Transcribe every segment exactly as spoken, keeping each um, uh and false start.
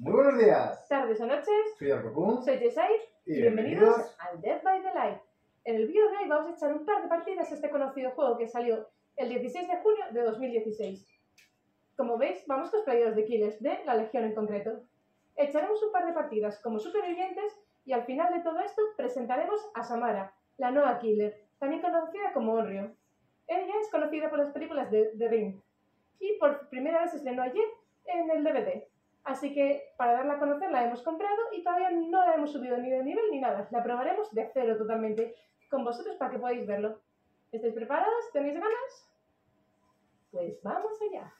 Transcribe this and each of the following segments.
Muy buenos días. Tardes o noches. Soy Arcocún. Soy Jesai. Y Y bienvenidos, bienvenidos al Dead by Daylight. En el vídeo de hoy vamos a echar un par de partidas a este conocido juego que salió el dieciséis de junio de dos mil dieciséis. Como veis, vamos cosplayados de killers de la Legión en concreto. Echaremos un par de partidas como supervivientes y al final de todo esto presentaremos a Samara, la nueva killer, también conocida como Onryo. Ella es conocida por las películas de The Ring y por primera vez se estrenó ayer en el D V D. Así que para darla a conocer la hemos comprado y todavía no la hemos subido ni de nivel ni nada. La probaremos de cero totalmente con vosotros para que podáis verlo. ¿Estáis preparados? ¿Tenéis ganas? Pues vamos allá.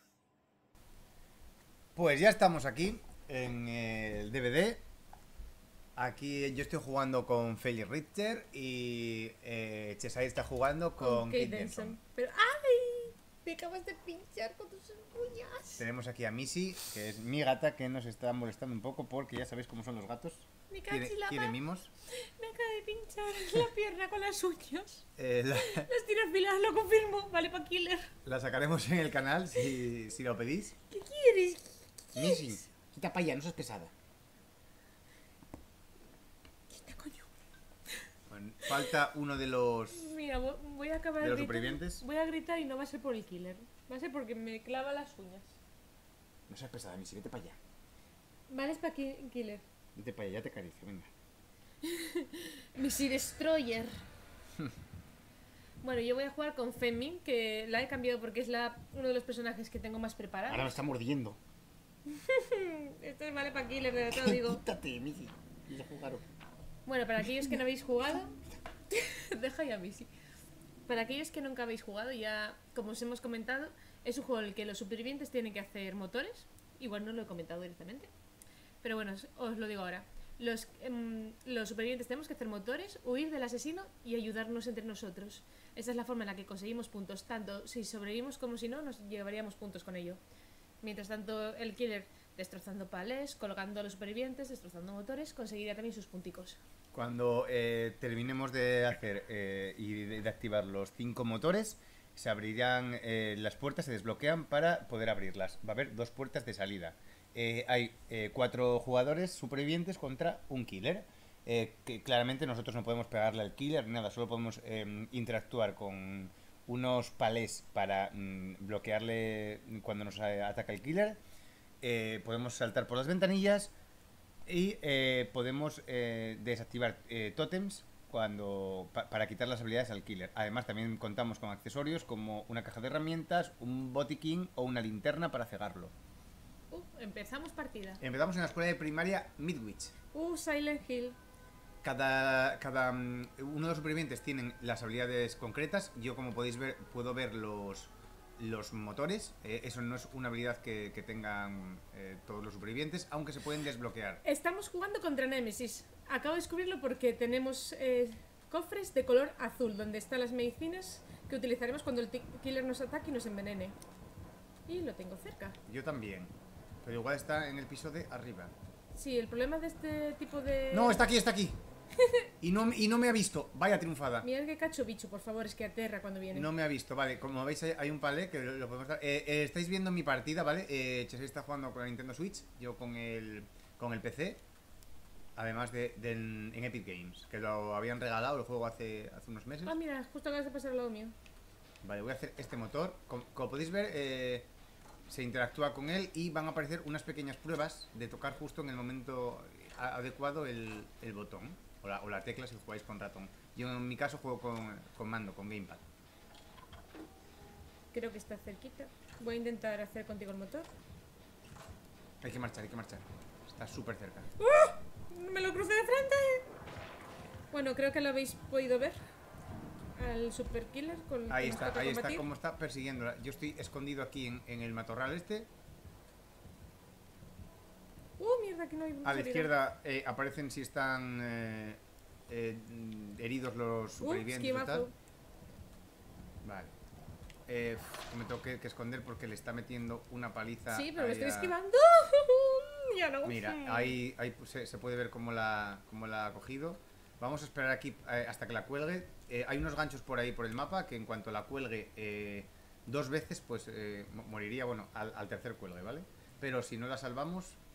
Pues ya estamos aquí en el D V D. Aquí yo estoy jugando con Felix Richter y eh, Jesai está jugando con, con Kate Kate Denson. Denson. Pero ¡ay! Me acabas de pinchar con tus uñas. Tenemos aquí a Missy, que es mi gata, que nos está molestando un poco porque ya sabéis cómo son los gatos. Me Quiere, cachi la quiere mar. mimos. Me acaba de pinchar la pierna con las uñas. Eh, la, Las tiro afiladas, lo confirmo. Vale, pa' killer. la sacaremos en el canal si, si lo pedís. ¿Qué quieres? ¿Qué quieres? Missy, quita para allá, no seas pesada. Quita, coño. Bueno, falta uno de los... Mira, vo- voy a acabar ¿De los gritando. supervivientes? Voy a gritar y no va a ser por el killer. Va a ser porque me clava las uñas. No seas pesada, Missy, vete para allá. Vale, es para ki- killer. Vete para allá, ya te acaricio, venga. Missy Destroyer. Bueno, yo voy a jugar con Femi, que la he cambiado porque es la uno de los personajes que tengo más preparados. Ahora me está mordiendo. Esto es vale para killer, de verdad te lo digo. Quítate, Missy. Ya jugaron. Bueno, para aquellos que no habéis jugado, deja ya Missy. Para aquellos que nunca habéis jugado, ya como os hemos comentado, es un juego en el que los supervivientes tienen que hacer motores. Igual no lo he comentado directamente, pero bueno, os, os lo digo ahora. Los, em, los supervivientes tenemos que hacer motores, huir del asesino y ayudarnos entre nosotros. Esa es la forma en la que conseguimos puntos. Tanto si sobrevivimos como si no, nos llevaríamos puntos con ello. Mientras tanto, el killer destrozando palés, colocando a los supervivientes, destrozando motores, conseguiría también sus punticos. Cuando eh, terminemos de hacer eh, y de, de activar los cinco motores, se abrirán eh, las puertas, se desbloquean para poder abrirlas. Va a haber dos puertas de salida. Eh, hay eh, cuatro jugadores supervivientes contra un killer. Eh, que claramente nosotros no podemos pegarle al killer ni nada, solo podemos eh, interactuar con unos palés para mm, bloquearle cuando nos eh, ataca el killer. Eh, podemos saltar por las ventanillas y eh, podemos eh, desactivar eh, tótems cuando pa para quitar las habilidades al killer. Además también contamos con accesorios como una caja de herramientas, un botiquín o una linterna para cegarlo. Uh, empezamos partida. Empezamos en la escuela de primaria Midwich. Uh, Silent Hill. Cada, cada um, uno de los supervivientes tienen las habilidades concretas. Yo, como podéis ver, puedo ver los, los motores. Eh, eso no es una habilidad que, que tengan eh, todos los supervivientes, aunque se pueden desbloquear. Estamos jugando contra Nemesis. Acabo de descubrirlo porque tenemos eh, cofres de color azul, donde están las medicinas que utilizaremos cuando el killer nos ataque y nos envenene. Y lo tengo cerca. Yo también. Pero igual está en el piso de arriba. Sí, el problema de este tipo de... No, está aquí, está aquí. Y no, y no me ha visto. Vaya triunfada. Mirad que cacho bicho, por favor, es que aterra cuando viene. No me ha visto, vale. Como veis hay, hay un palé que lo, lo podemos dar. Eh, eh, estáis viendo mi partida, ¿vale? Eh, Chesey está jugando con la Nintendo Switch. Yo con el, con el P C. Además de, de en, en Epic Games, que lo habían regalado el juego hace, hace unos meses. Ah, mira, justo acabas de pasar al lado mío. Vale, voy a hacer este motor. Como, como podéis ver, eh, se interactúa con él y van a aparecer unas pequeñas pruebas de tocar justo en el momento a- adecuado el, el botón o la, o la tecla si jugáis con ratón. Yo en mi caso juego con, con mando, con gamepad. Creo que está cerquita. Voy a intentar hacer contigo el motor. Hay que marchar, hay que marchar. Está súper cerca. ¡Me lo crucé de frente! Bueno, creo que lo habéis podido ver. Al super killer con el que Ahí nos está, toca ahí está combatir. como está persiguiéndola. Yo estoy escondido aquí en, en el matorral este. Uh, mierda, que no hay A la salida. izquierda eh, aparecen si están eh, eh, heridos los Uh, supervivientes o tal. esquivazo. Vale. Eh, uf, me tengo que, que esconder porque le está metiendo una paliza. Sí, pero me ahí estoy a- esquivando. Ya no. Mira, ahí, ahí se, se puede ver cómo la, cómo la ha cogido. Vamos a esperar aquí eh, hasta que la cuelgue. Eh, hay unos ganchos por ahí por el mapa que en cuanto la cuelgue eh, dos veces, pues eh, mo- moriría, bueno, al, al tercer cuelgue, ¿vale? Pero si no la salvamos,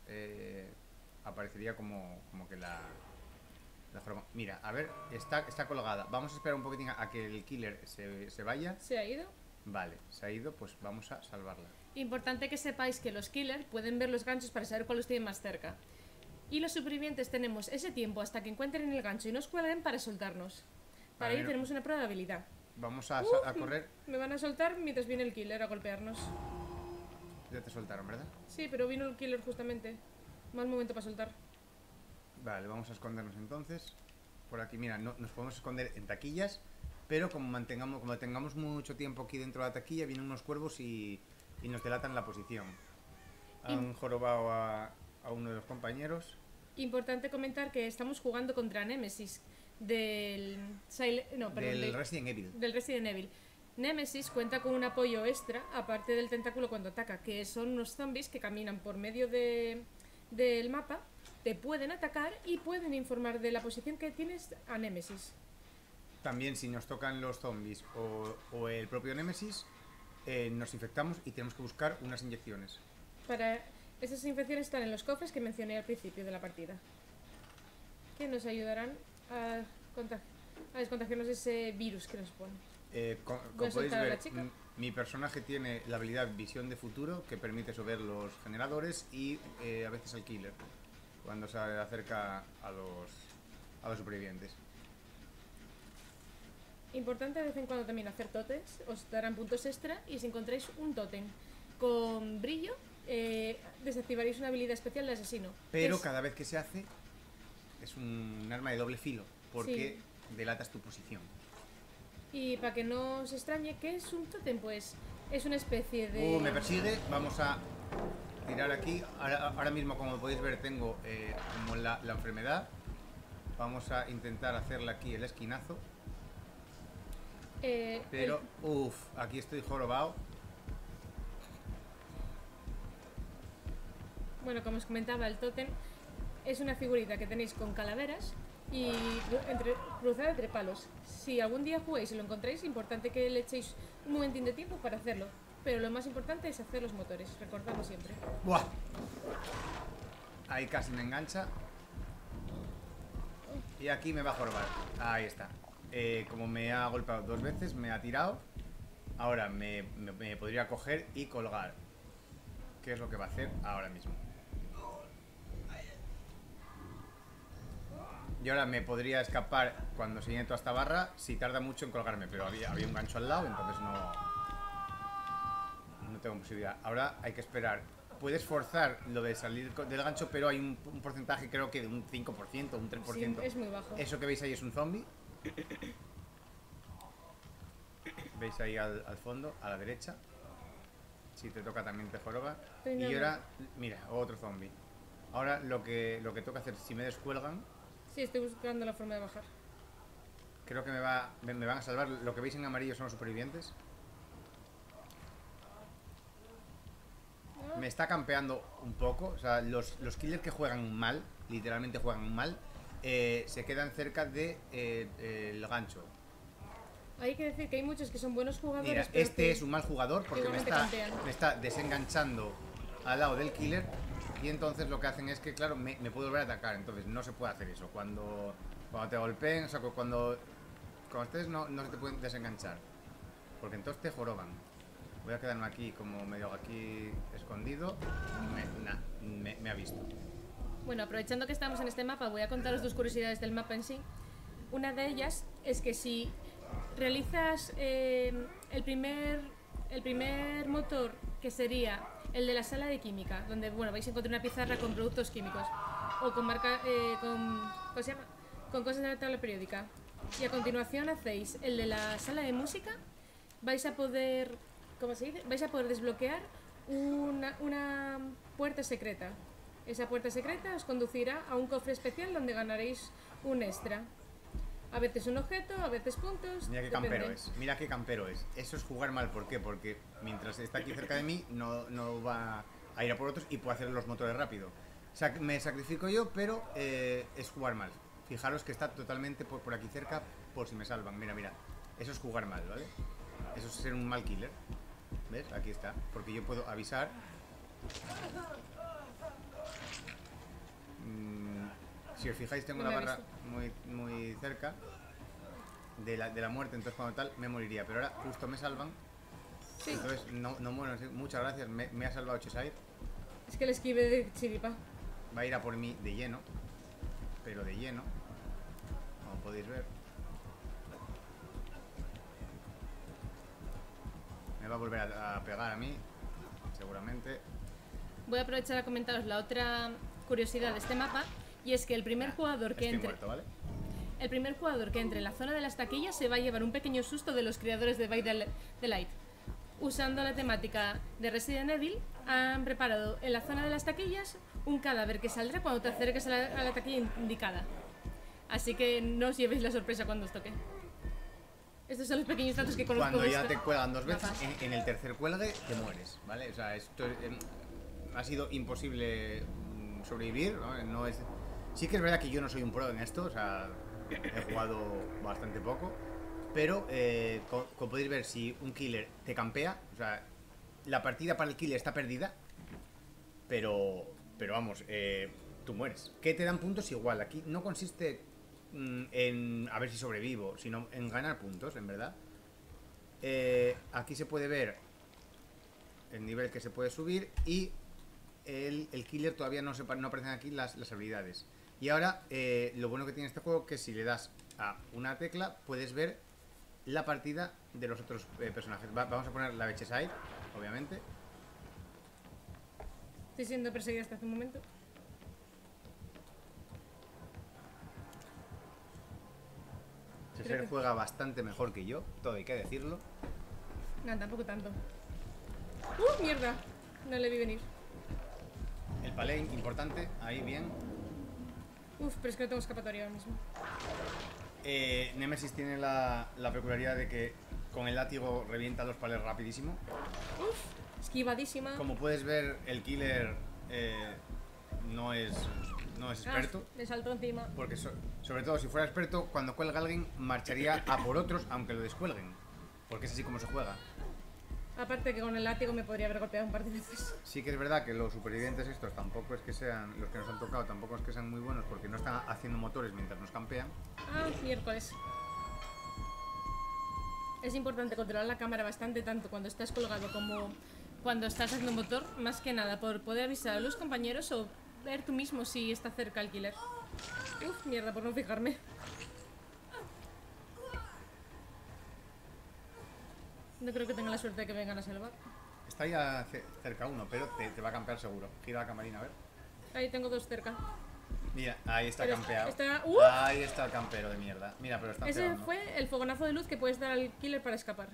eh, aparecería como, como que la, la forma. Mira, a ver, está, está colgada. Vamos a esperar un poquitín a, a que el killer se, se vaya. ¿Se ha ido? Vale, se ha ido, pues vamos a salvarla. Importante que sepáis que los killers pueden ver los ganchos para saber cuál los tienen más cerca. Y los supervivientes tenemos ese tiempo hasta que encuentren el gancho y nos cuelguen para soltarnos. Para Vale, ello no. tenemos una prueba de habilidad. Vamos a, Uh, a correr. Me van a soltar mientras viene el killer a golpearnos. Ya te soltaron, ¿verdad? Sí, pero vino el killer justamente. Mal momento para soltar. Vale, vamos a escondernos entonces. Por aquí, mira, no, nos podemos esconder en taquillas, pero como mantengamos, como tengamos mucho tiempo aquí dentro de la taquilla, vienen unos cuervos y, y nos delatan la posición. Han jorobado a, a uno de los compañeros. Importante comentar que estamos jugando contra Nemesis del, Sil- no, perdón, Del del- Resident Evil. del Resident Evil. Nemesis cuenta con un apoyo extra, aparte del tentáculo cuando ataca, que son unos zombies que caminan por medio de, del mapa, te pueden atacar y pueden informar de la posición que tienes a Nemesis. También si nos tocan los zombies o, o el propio Nemesis, eh, nos infectamos y tenemos que buscar unas inyecciones. Para esas infecciones están en los cofres que mencioné al principio de la partida, que nos ayudarán a, contag- a descontagiarnos de ese virus que nos pone. Eh, co- Voy como a podéis soltar a la ver, chica. m- mi personaje tiene la habilidad visión de futuro, que permite ver los generadores y eh, a veces al killer cuando se acerca a los, a los supervivientes. Importante de vez en cuando también hacer totems, os darán puntos extra y si encontráis un tótem con brillo, eh, desactivaréis una habilidad especial de asesino. Pero Es- cada vez que se hace es un arma de doble filo, porque delatas tu posición. Y para que no os extrañe, ¿qué es un tótem? Pues es una especie de... Uh, me persigue, vamos a tirar aquí. Ahora, ahora mismo, como podéis ver, tengo eh, como la, la enfermedad. Vamos a intentar hacerle aquí el esquinazo. eh, Pero, uff, aquí estoy jorobado. el- bueno, como os comentaba, el tótem es una figurita que tenéis con calaveras y cru- entre, cruzada entre palos. Si algún día jugáis y lo encontráis, importante que le echéis un momentín de tiempo para hacerlo. Pero lo más importante es hacer los motores, recordadlo siempre. ¡Buah! Ahí casi me engancha. Y aquí me va a jorobar. Ahí está. Eh, como me ha golpeado dos veces, me ha tirado. Ahora me, me- me podría coger y colgar. ¿Qué es lo que va a hacer ahora mismo? Y ahora me podría escapar cuando se llene toda esta barra si tarda mucho en colgarme, pero había, había un gancho al lado, entonces no, no tengo posibilidad. Ahora hay que esperar. Puedes forzar lo de salir co- del gancho, pero hay un, un porcentaje, creo que de un cinco por ciento, un tres por Sí, ciento. es muy bajo. Eso que veis ahí es un zombie. Veis ahí al, al fondo, a la derecha. Si te toca también te joroba. Estoy Y nerviosa. ahora, mira, otro zombie. Ahora lo que, lo que toca hacer, si me descuelgan, Sí, estoy buscando la forma de bajar. creo que me, va, me, me van a salvar. Lo que veis en amarillo son los supervivientes. Me está campeando un poco. O sea, los, los killers que juegan mal, literalmente juegan mal, eh, se quedan cerca de, eh, el gancho. Hay que decir que hay muchos que son buenos jugadores. Mira, pero este que es un mal jugador porque me igualmente está, campean. me está desenganchando al lado del killer. Y entonces lo que hacen es que, claro, me, me puedo volver a atacar. Entonces no se puede hacer eso. Cuando, cuando te golpeen, o sea, cu- cuando, cuando estés no, no se te pueden desenganchar. Porque entonces te joroban. Voy a quedarme aquí como medio aquí escondido. Me, nah, me, me ha visto. Bueno, aprovechando que estamos en este mapa, voy a contaros dos curiosidades del mapa en sí. Una de ellas es que si realizas eh, el, primer, el primer motor, que sería el de la sala de química, donde bueno, vais a encontrar una pizarra con productos químicos o con, marca, eh, con, ¿cómo se llama? Con cosas de la tabla periódica, y a continuación hacéis el de la sala de música, vais a poder, ¿cómo se dice? Vais a poder desbloquear una, una puerta secreta. Esa puerta secreta os conducirá a un cofre especial donde ganaréis un extra. A veces un objeto, a veces puntos. Mira qué depende. campero es. Mira qué campero es. Eso es jugar mal. ¿Por qué? Porque mientras está aquí cerca de mí, no, no va a ir a por otros y puede hacer los motores rápido. Sac- me sacrifico yo, pero eh, es jugar mal. Fijaros que está totalmente por, por aquí cerca, por si me salvan. Mira, mira. Eso es jugar mal, ¿vale? Eso es ser un mal killer. ¿Ves? Aquí está. Porque yo puedo avisar. Si os fijáis, tengo No la me he barra muy, muy cerca de la, de la muerte, entonces cuando tal me moriría. Pero ahora justo me salvan. Sí, Entonces no, no muero. Sí, muchas gracias, me, me ha salvado Cheshire. es que el esquive de chiripa. Va a ir a por mí de lleno. Pero de lleno. Como podéis ver. Me va a volver a, a pegar a mí. Seguramente. Voy a aprovechar a comentaros la otra curiosidad de este mapa, y es que el primer jugador que Estoy entre muerto, ¿vale? el primer jugador que entre en la zona de las taquillas se va a llevar un pequeño susto de los creadores de By the the Light. Usando la temática de Resident Evil, han preparado en la zona de las taquillas un cadáver que saldrá cuando te acerques a la, a la taquilla indicada. Así que no os llevéis la sorpresa cuando os toque. Estos son los pequeños datos que conozco Cuando de ya este te cuelgan dos veces, mapa. en, en el tercer cuelgue te mueres, ¿vale? O sea, esto eh, ha sido imposible mm, sobrevivir, ¿no? No es... Sí que es verdad que yo no soy un pro en esto, o sea, he jugado bastante poco, pero eh, co- como podéis ver, si un killer te campea, o sea, la partida para el killer está perdida, pero, pero vamos, eh, tú mueres. ¿Qué te dan puntos? Igual, aquí no consiste mm, en a ver si sobrevivo, sino en ganar puntos, en verdad. Eh, aquí se puede ver el nivel que se puede subir y el, el killer todavía no, se, no aparecen aquí las, las habilidades. Y ahora eh, lo bueno que tiene este juego es que si le das a una tecla puedes ver la partida de los otros eh, personajes. Va, vamos a poner la de Cheshire, obviamente. Estoy siendo perseguida hasta hace un momento. Cheshire que- juega bastante mejor que yo, todo hay que decirlo. No, tampoco tanto. ¡Uh, mierda! No le vi venir. El palén, importante, ahí bien. Uf, pero es que no tengo escapatoria ahora mismo. Eh, Nemesis tiene la, la peculiaridad de que con el látigo revienta los palés rapidísimo. Uf, esquivadísima. Como puedes ver, el killer eh, no es no es experto. Ah, le saltó encima. Porque so- sobre todo si fuera experto, cuando cuelga a alguien, marcharía a por otros aunque lo descuelguen. Porque es así como se juega. Aparte que con el látigo me podría haber golpeado un par de veces. Sí que es verdad que los supervivientes estos tampoco es que sean, los que nos han tocado tampoco es que sean muy buenos porque no están haciendo motores mientras nos campean. Ah, miércoles. Es importante controlar la cámara bastante, tanto cuando estás colgado como cuando estás haciendo motor, más que nada por poder avisar a los compañeros o ver tú mismo si está cerca el killer. Uf, mierda, por no fijarme. No creo que tenga la suerte de que vengan a salvar. Está ya ce- cerca uno, pero te, te va a campear seguro. Gira la camarina, a ver. Ahí tengo dos cerca. Mira, ahí está Pero campeado. está- ¡Uh! Ahí está el campero de mierda. Mira, pero está Ese pegando. fue el fogonazo de luz que puedes dar al killer para escapar.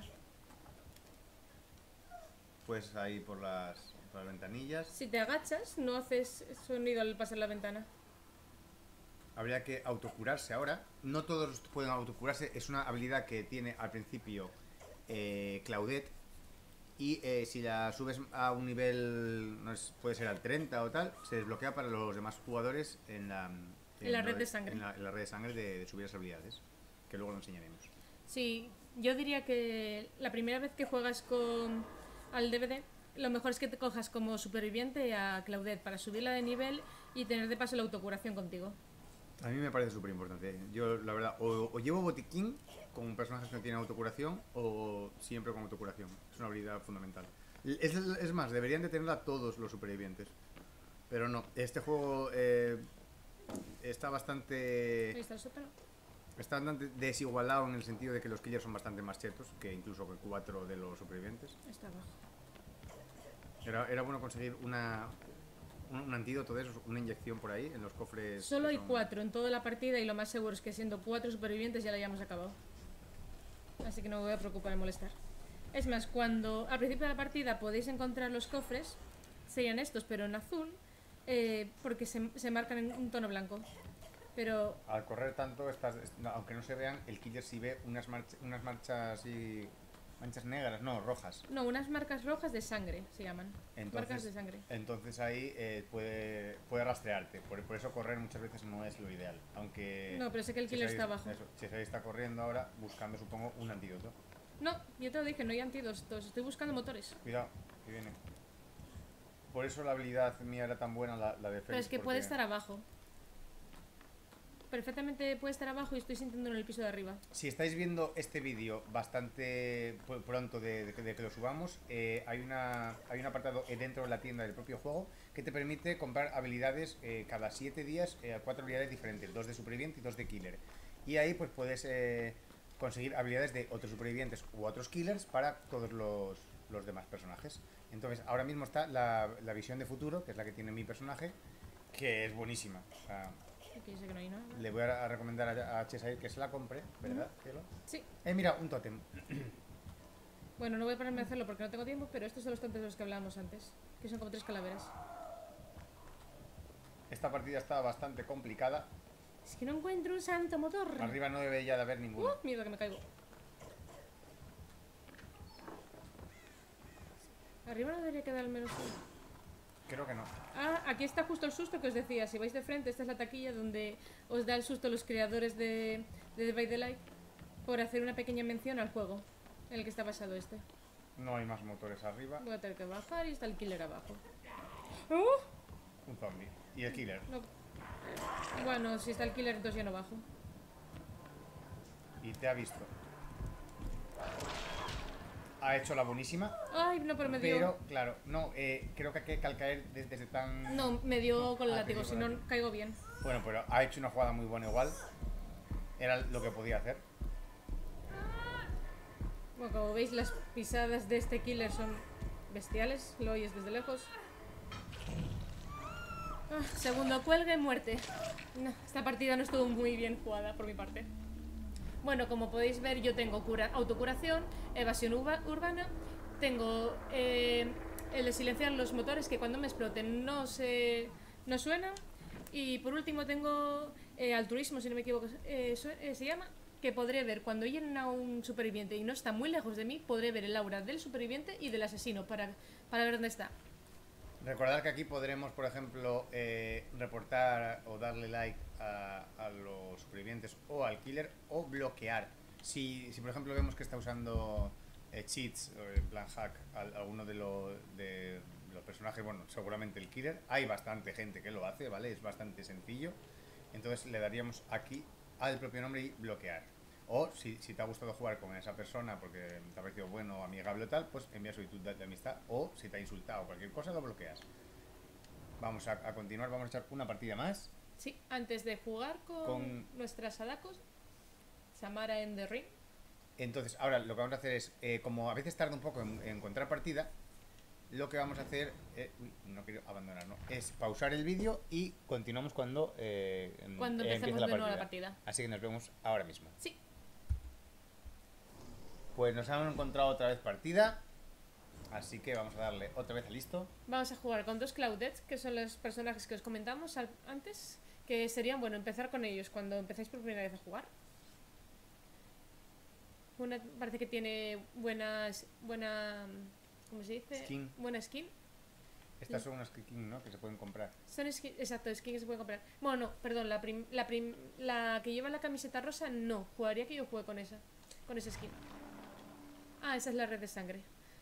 Pues ahí por las, por las ventanillas. Si te agachas, no haces sonido al pasar la ventana. Habría que autocurarse ahora. No todos pueden autocurarse. Es una habilidad que tiene al principio eh, Claudette. Y eh, si la subes a un nivel, no es- puede ser al treinta o tal, se desbloquea para los demás jugadores en la, En la lo red de sangre. En la, en la red de sangre de, de subir las habilidades. Que luego lo enseñaremos. Sí, yo diría que la primera vez que juegas con al D V D, lo mejor es que te cojas como superviviente a Claudette para subirla de nivel y tener de paso la autocuración contigo. A mí me parece súper importante. Yo, la verdad, o, o llevo botiquín con personajes que no tienen autocuración o siempre con autocuración. Es una habilidad fundamental. Es, es más, deberían de tenerla todos los supervivientes. Pero no, este juego eh, está Ahí bastante está el sótano. está bastante desigualado en el sentido de que los killers son bastante más chetos que incluso que cuatro de los supervivientes. Está abajo. Era, era bueno conseguir una, un, un antídoto de esos, una inyección por ahí en los cofres. Solo que hay son- cuatro en toda la partida y lo más seguro es que siendo cuatro supervivientes ya la hayamos acabado. Así que no me voy a preocupar en molestar. Es más, cuando al principio de la partida podéis encontrar los cofres, serían estos, pero en azul, eh, porque se, se marcan en un tono blanco. Pero Al correr tanto, estás, es- no, aunque no se vean, el killer sí ve unas, march- unas marchas así, manchas negras, no, rojas. no, unas marcas rojas de sangre se llaman. Entonces, Marcas de sangre. entonces ahí eh, puede, puede rastrearte. Por, por eso correr muchas veces no es lo ideal. Aunque No, pero sé que el killer Cheshire- está abajo. Eso, Cheshire está corriendo ahora buscando, supongo, un antídoto. No, yo te lo dije, no hay antídotos, estoy buscando motores. Cuidado, que viene. Por eso la habilidad mía era tan buena, la, la de Félix. Pero es que porque- puede estar abajo. perfectamente puede estar abajo y estoy sintiendo en el piso de arriba. Si estáis viendo este vídeo bastante pr- pronto de, de que- de que lo subamos, eh, hay, una, hay un apartado dentro de la tienda del propio juego que te permite comprar habilidades eh, cada siete días, eh, cuatro habilidades diferentes, dos de superviviente y dos de killer. Y ahí pues puedes eh, conseguir habilidades de otros supervivientes u otros killers para todos los, los demás personajes. Entonces ahora mismo está la, la visión de futuro, que es la que tiene mi personaje, que es buenísima. O sea, Aquí dice que no hay nada. le voy a, a recomendar a, a Chesair que se la compre, ¿verdad, cielo? Sí. Eh, mira, un tótem. Bueno, no voy a ponerme a hacerlo porque no tengo tiempo, pero estos son los tontos de los que hablábamos antes. Que son como tres calaveras. Esta partida está bastante complicada. Es que no encuentro un santo motor. Arriba no debe ya de haber ninguno. Uh, mierda que me caigo. Arriba no debería quedar al menos uno. Creo que no. Ah, aquí está justo el susto que os decía. Si vais de frente, esta es la taquilla donde os da el susto los creadores de, de Dead by Daylight por hacer una pequeña mención al juego en el que está basado este. No hay más motores arriba. Voy a tener que bajar y está el killer abajo. ¡Uh! Un zombie. Y el killer. No. Bueno, si está el killer, entonces ya no bajo. Y te ha visto. Ha hecho la buenísima. Ay, no, pero me dio. Pero, claro, no, eh, creo que hay que al caer desde, desde tan... No, me dio con el Ah, látigo, te dio si con no el látigo. caigo bien. Bueno, pero ha hecho una jugada muy buena igual. Era lo que podía hacer. Bueno, como veis, las pisadas de este killer son bestiales. Lo oyes desde lejos. Ah, segundo cuelgue, muerte. No, esta partida no estuvo muy bien jugada por mi parte. Bueno, como podéis ver, yo tengo cura, autocuración, evasión uva- urbana, tengo eh, el de silenciar los motores que cuando me exploten no se no suenan, y por último tengo eh, altruismo, si no me equivoco, eh, su- eh, se llama, que podré ver cuando llenen a un superviviente y no está muy lejos de mí, podré ver el aura del superviviente y del asesino para, para ver dónde está. Recordad que aquí podremos, por ejemplo, eh, reportar o darle like a, a los supervivientes o al killer o bloquear. Si, si por ejemplo vemos que está usando eh, cheats, o en plan hack, a, a alguno de, lo- de los personajes, bueno, seguramente el killer, hay bastante gente que lo hace, ¿vale? Es bastante sencillo. Entonces le daríamos aquí al propio nombre y bloquear. O si, si te ha gustado jugar con esa persona porque te ha parecido bueno, amigable o tal, pues envía solicitud de, de amistad. O si te ha insultado o cualquier cosa, lo bloqueas. Vamos a, a continuar, vamos a echar una partida más. Sí, antes de jugar con, Con- nuestras Sadakos, Samara en The Ring. Entonces, ahora lo que vamos a hacer es, eh, como a veces tarda un poco en, en encontrar partida, lo que vamos a hacer, eh, uy, no quiero abandonar, ¿no? Es pausar el vídeo y continuamos cuando, eh, em- Cuando eh, empecemos empiece de nuevo la partida. Así que nos vemos ahora mismo. Sí. Pues nos han encontrado otra vez partida, así que vamos a darle otra vez a listo. Vamos a jugar con dos Claudets, que son los personajes que os comentamos al- antes, que serían, bueno, empezar con ellos cuando empezáis por primera vez a jugar. Una parece que tiene buenas, buena, ¿cómo se dice? Skin. Buena skin. Estas son unas skin, ¿no? Que se pueden comprar. Son skin, exacto, skin que se puede comprar. Bueno, no, perdón, la, prim- la, prim- la que lleva la camiseta rosa, no. Jugaría que yo juegue con esa, con esa skin. Ah, esa es la red de sangre.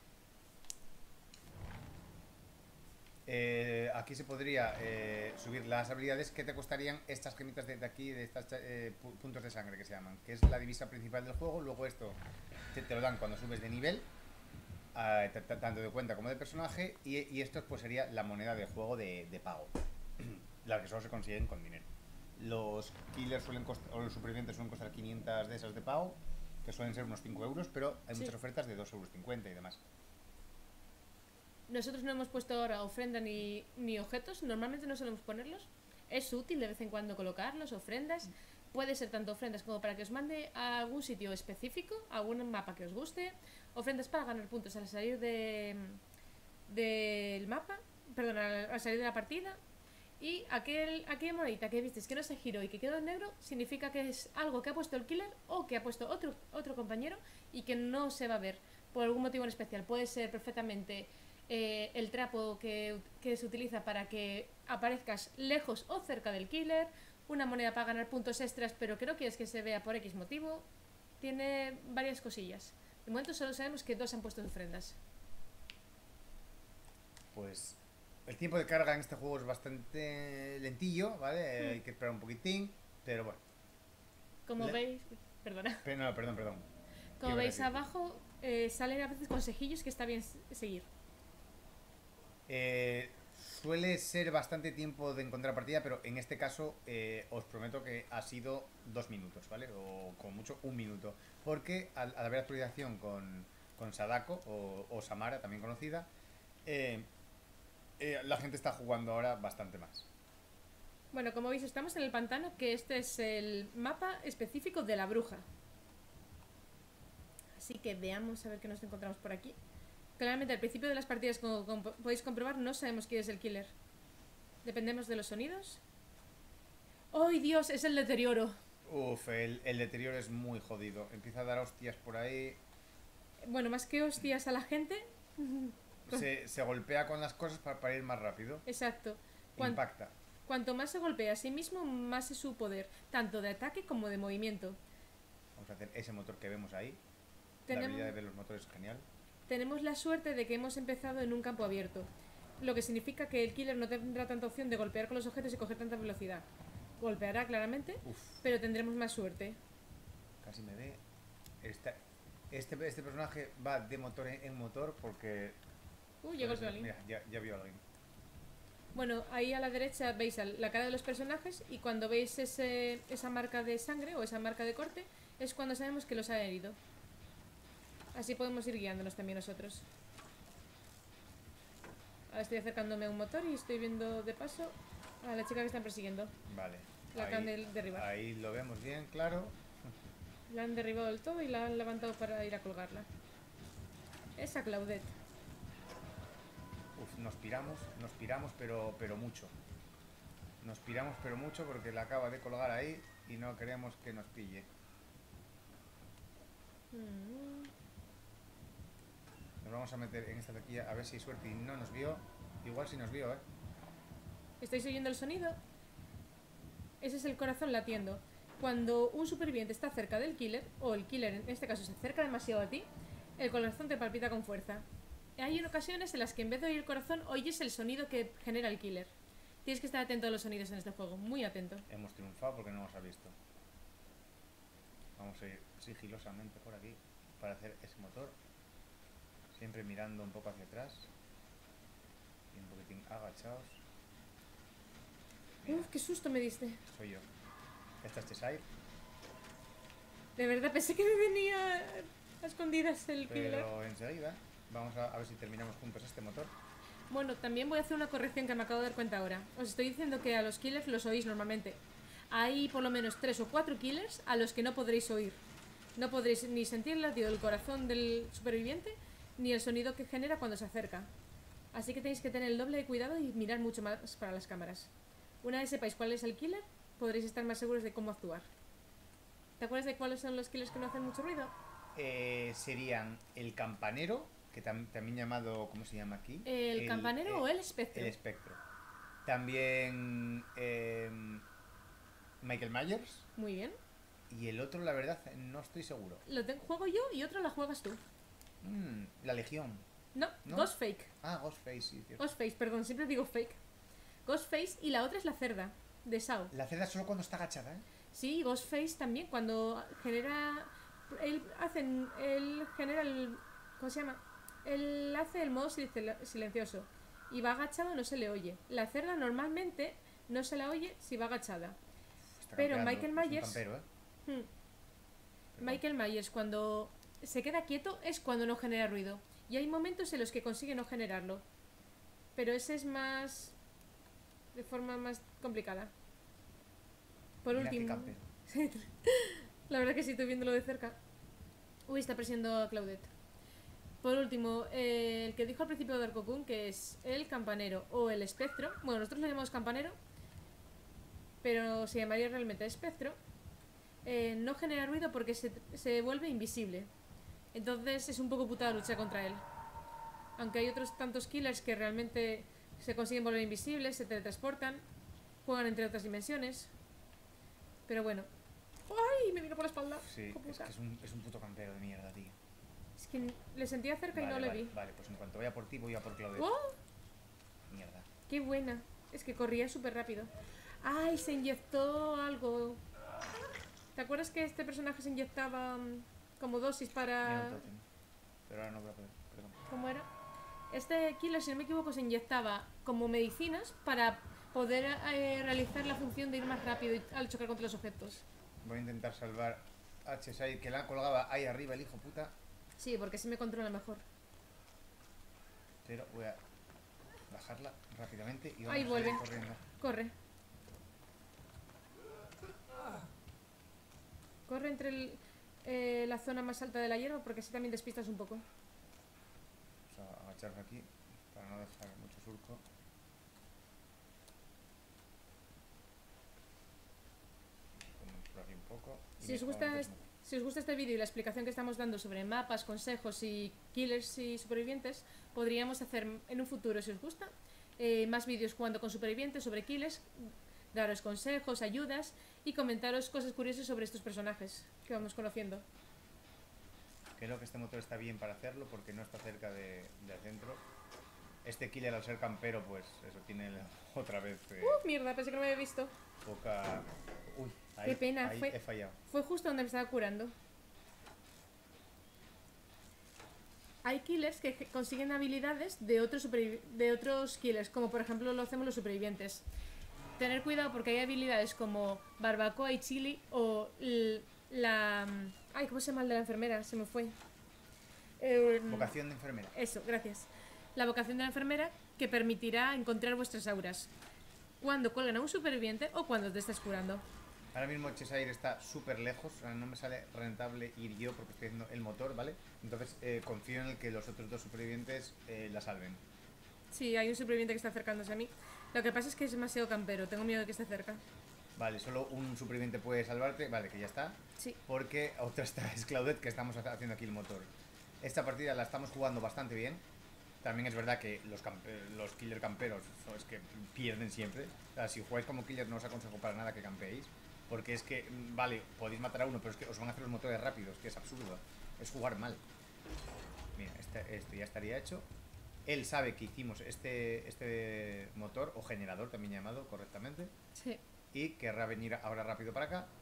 Eh, aquí se podría eh, subir las habilidades que te costarían estas gemitas de, de aquí, de estos eh, pu- puntos de sangre que se llaman, que es la divisa principal del juego. Luego esto te, te lo dan cuando subes de nivel, eh, t- t- tanto de cuenta como de personaje, y, y esto pues sería la moneda de juego de, de pago, la que solo se consiguen con dinero. Los killers suelen costar, o los supervivientes suelen costar quinientas de esas de pago, que suelen ser unos cinco euros, pero hay Sí. muchas ofertas de dos euros cincuenta y demás. Nosotros no hemos puesto ahora ofrenda ni, ni objetos, normalmente no solemos ponerlos. Es útil de vez en cuando colocarlos, ofrendas. Puede ser tanto ofrendas como para que os mande a algún sitio específico, a algún mapa que os guste. Ofrendas para ganar puntos al salir de, del mapa, perdón, al, al salir de la partida. Y aquel, aquella monedita que visteis que no se giró y que quedó en negro, significa que es algo que ha puesto el killer o que ha puesto otro, otro compañero y que no se va a ver por algún motivo en especial. Puede ser perfectamente eh, el trapo que, que se utiliza para que aparezcas lejos o cerca del killer, una moneda para ganar puntos extras, pero que no quieres que se vea por X motivo. Tiene varias cosillas. De momento solo sabemos que dos han puesto ofrendas. Pues el tiempo de carga en este juego es bastante lentillo, ¿vale? Eh, Hay que esperar un poquitín. Pero bueno. Como Le- veis... Perdona. Pero, no, perdón, perdón. Como ibas a veis decir? abajo, eh, salen a veces consejillos que está bien s- seguir. Eh, suele ser bastante tiempo de encontrar partida, pero en este caso eh, os prometo que ha sido dos minutos, ¿vale? O como mucho un minuto. Porque al, al haber actualización con, con Sadako o, o Samara, también conocida, eh, eh, la gente está jugando ahora bastante más. Bueno, como veis, estamos en el pantano, que este es el mapa específico de la bruja. Así que veamos a ver qué nos encontramos por aquí. Claramente, al principio de las partidas, como, como podéis comprobar, no sabemos quién es el killer. Dependemos de los sonidos. ¡Ay, Dios! Es el deterioro. Uf, el, el deterioro es muy jodido. Empieza a dar hostias por ahí. Bueno, más que hostias a la gente. Se, se golpea con las cosas para, para ir más rápido. Exacto. Cuan- Impacta. cuanto más se golpea a sí mismo, más es su poder, tanto de ataque como de movimiento. Vamos a hacer ese motor que vemos ahí. La Tenemos, habilidad de ver los motores es genial. tenemos la suerte de que hemos empezado en un campo abierto, lo que significa que el killer no tendrá tanta opción de golpear con los objetos y coger tanta velocidad. Golpeará claramente, Uf, pero tendremos más suerte. casi me ve. Esta- este, este personaje va de motor en, en motor porque... Uh, llegó el violín. Mira, ya, ya vio a alguien. Bueno, ahí a la derecha veis al- la cara de los personajes y cuando veis ese, esa marca de sangre o esa marca de corte es cuando sabemos que los ha herido. Así podemos ir guiándonos también nosotros. Ahora estoy acercándome a un motor y estoy viendo de paso a la chica que están persiguiendo. Vale. La ahí, acaban de derribar. ahí lo vemos bien, claro. La han derribado del todo y la han levantado para ir a colgarla. Esa Claudette. Uf, nos piramos, nos piramos, pero, pero mucho. Nos piramos, pero mucho porque la acaba de colgar ahí y no queremos que nos pille. Mm. Nos vamos a meter en esta taquilla a ver si hay suerte y no nos vio. Igual si nos vio, ¿eh? ¿Estáis oyendo el sonido? Ese es el corazón latiendo. Cuando un superviviente está cerca del killer, o el killer en este caso se acerca demasiado a ti, el corazón te palpita con fuerza. Hay ocasiones en las que en vez de oír el corazón, oyes el sonido que genera el killer. Tienes que estar atento a los sonidos en este juego, muy atento. Hemos triunfado porque no nos ha visto. Vamos a ir sigilosamente por aquí para hacer ese motor. Siempre mirando un poco hacia atrás. Y un poquitín agachados. Mira, Uf, qué susto me diste. soy yo. Esta es Cheshire, De verdad, pensé que me venía a escondidas el killer. pero enseguida vamos a, a ver si terminamos juntos este motor. Bueno, también voy a hacer una corrección que me acabo de dar cuenta ahora. Os estoy diciendo que a los killers los oís normalmente. Hay por lo menos tres o cuatro killers a los que no podréis oír. No podréis ni sentir el latido del corazón del superviviente, ni el sonido que genera cuando se acerca. Así que tenéis que tener el doble de cuidado y mirar mucho más para las cámaras. Una vez sepáis cuál es el killer, podréis estar más seguros de cómo actuar. ¿Te acuerdas de cuáles son los killers que no hacen mucho ruido? Eh, serían el campanero, que tam- también llamado, ¿cómo se llama aquí? ¿El, campanero eh, o el espectro? El espectro. También eh, Michael Myers. Muy bien. Y el otro, la verdad, no estoy seguro. Lo te- juego yo y otro la juegas tú. Mm, la Legión. No, ¿No? Ghostfake. Ah, Ghostface, sí, cierto. Ghostface, perdón, siempre digo fake. Ghostface y la otra es la cerda, de Sao. La cerda solo cuando está agachada, ¿eh? Sí, Ghostface también, cuando genera... Él, hacen, él genera el... ¿Cómo se llama? Él hace el modo sil- silencioso. Y va agachado, no se le oye. La cerda normalmente no se la oye si va agachada. Está Pero campeando, Michael es un Myers- campero, ¿eh? Hmm. Perdón. Michael Myers, cuando se queda quieto, es cuando no genera ruido. Y hay momentos en los que consigue no generarlo. Pero ese es más... de forma más complicada. Por Mira qué último... campero. La verdad que sí, estoy viéndolo de cerca. Uy, está persiguiendo a Claudette. Por último, eh, el que dijo al principio de Darkokun, que es el campanero o el espectro. Bueno, nosotros lo llamamos campanero, pero se llamaría realmente espectro. Eh, no genera ruido porque se, se vuelve invisible. Entonces es un poco putada luchar contra él. Aunque hay otros tantos killers que realmente se consiguen volver invisibles, se teletransportan, juegan entre otras dimensiones. Pero bueno. ¡Ay! Me vino por la espalda. Sí, Hijo es puta. que es un, es un puto campero de mierda, tío. Es que le sentía cerca y Vale, no le vale, vi. Vale, pues en cuanto vaya por ti, voy a por Claudia. ¡Oh! Mierda. ¡Qué buena! Es que corría súper rápido. ¡Ay! Se inyectó algo. ¿Te acuerdas que este personaje se inyectaba mm, como dosis Mira para... un tótem. Pero ahora no voy a poder, perdón. ¿Cómo era? Este killer, si no me equivoco, se inyectaba como medicinas para poder eh, realizar la función de ir más rápido y- al chocar contra los objetos. Voy a intentar salvar a Cheshire, que la colgaba ahí arriba el hijo puta. Sí, porque así me controla mejor. Pero voy a bajarla rápidamente y vamos Ahí a vuelve. seguir corriendo. Corre. Corre entre el- eh, la zona más alta de la hierba porque así también despistas un poco. Vamos a agacharnos aquí para no dejar mucho surco. Ponemos por aquí un poco. y Si os, me- gusta vamos est- si os gusta este vídeo y la explicación que estamos dando sobre mapas, consejos y killers y supervivientes, podríamos hacer en un futuro, si os gusta, eh, más vídeos jugando con supervivientes sobre killers, daros consejos, ayudas y comentaros cosas curiosas sobre estos personajes que vamos conociendo. Creo que este motor está bien para hacerlo porque no está cerca de, del centro. Este killer al ser campero, pues eso tiene la- otra vez eh, ¡Uh, mierda! Pensé que no me había visto. poca... Uy, ahí, Qué pena, ahí fue- he fallado. Fue justo donde me estaba curando. Hay killers que je- consiguen habilidades de otros, supervivi- de otros killers, como por ejemplo lo hacemos los supervivientes. Tener cuidado porque hay habilidades como barbacoa y chili o l- la... Ay, ¿cómo se llama el de la enfermera? Se me fue. Eh, Vocación de enfermera. Eso, gracias. La vocación de la enfermera que permitirá encontrar vuestras auras cuando cuelgan a un superviviente o cuando te estés curando. Ahora mismo Cheshire está súper lejos, o sea, no me sale rentable ir yo porque estoy haciendo el motor, ¿vale? Entonces eh, confío en el que los otros dos supervivientes eh, la salven. Sí, hay un superviviente que está acercándose a mí. Lo que pasa es que es demasiado campero, tengo miedo de que esté cerca. Vale, solo un superviviente puede salvarte, vale, que ya está. Sí. Porque otra está es Claudette, que estamos ha- haciendo aquí el motor. Esta partida la estamos jugando bastante bien. También es verdad que los, campe- los killer camperos so- es que pierden siempre. O sea, si jugáis como killer no os aconsejo para nada que campeéis. Porque es que, mm, vale, podéis matar a uno, pero es que os van a hacer los motores rápidos, que es absurdo. Es jugar mal. Mira, este, este ya estaría hecho. Él sabe que hicimos este, este motor, o generador también llamado correctamente. Sí, Y querrá venir ahora rápido para acá.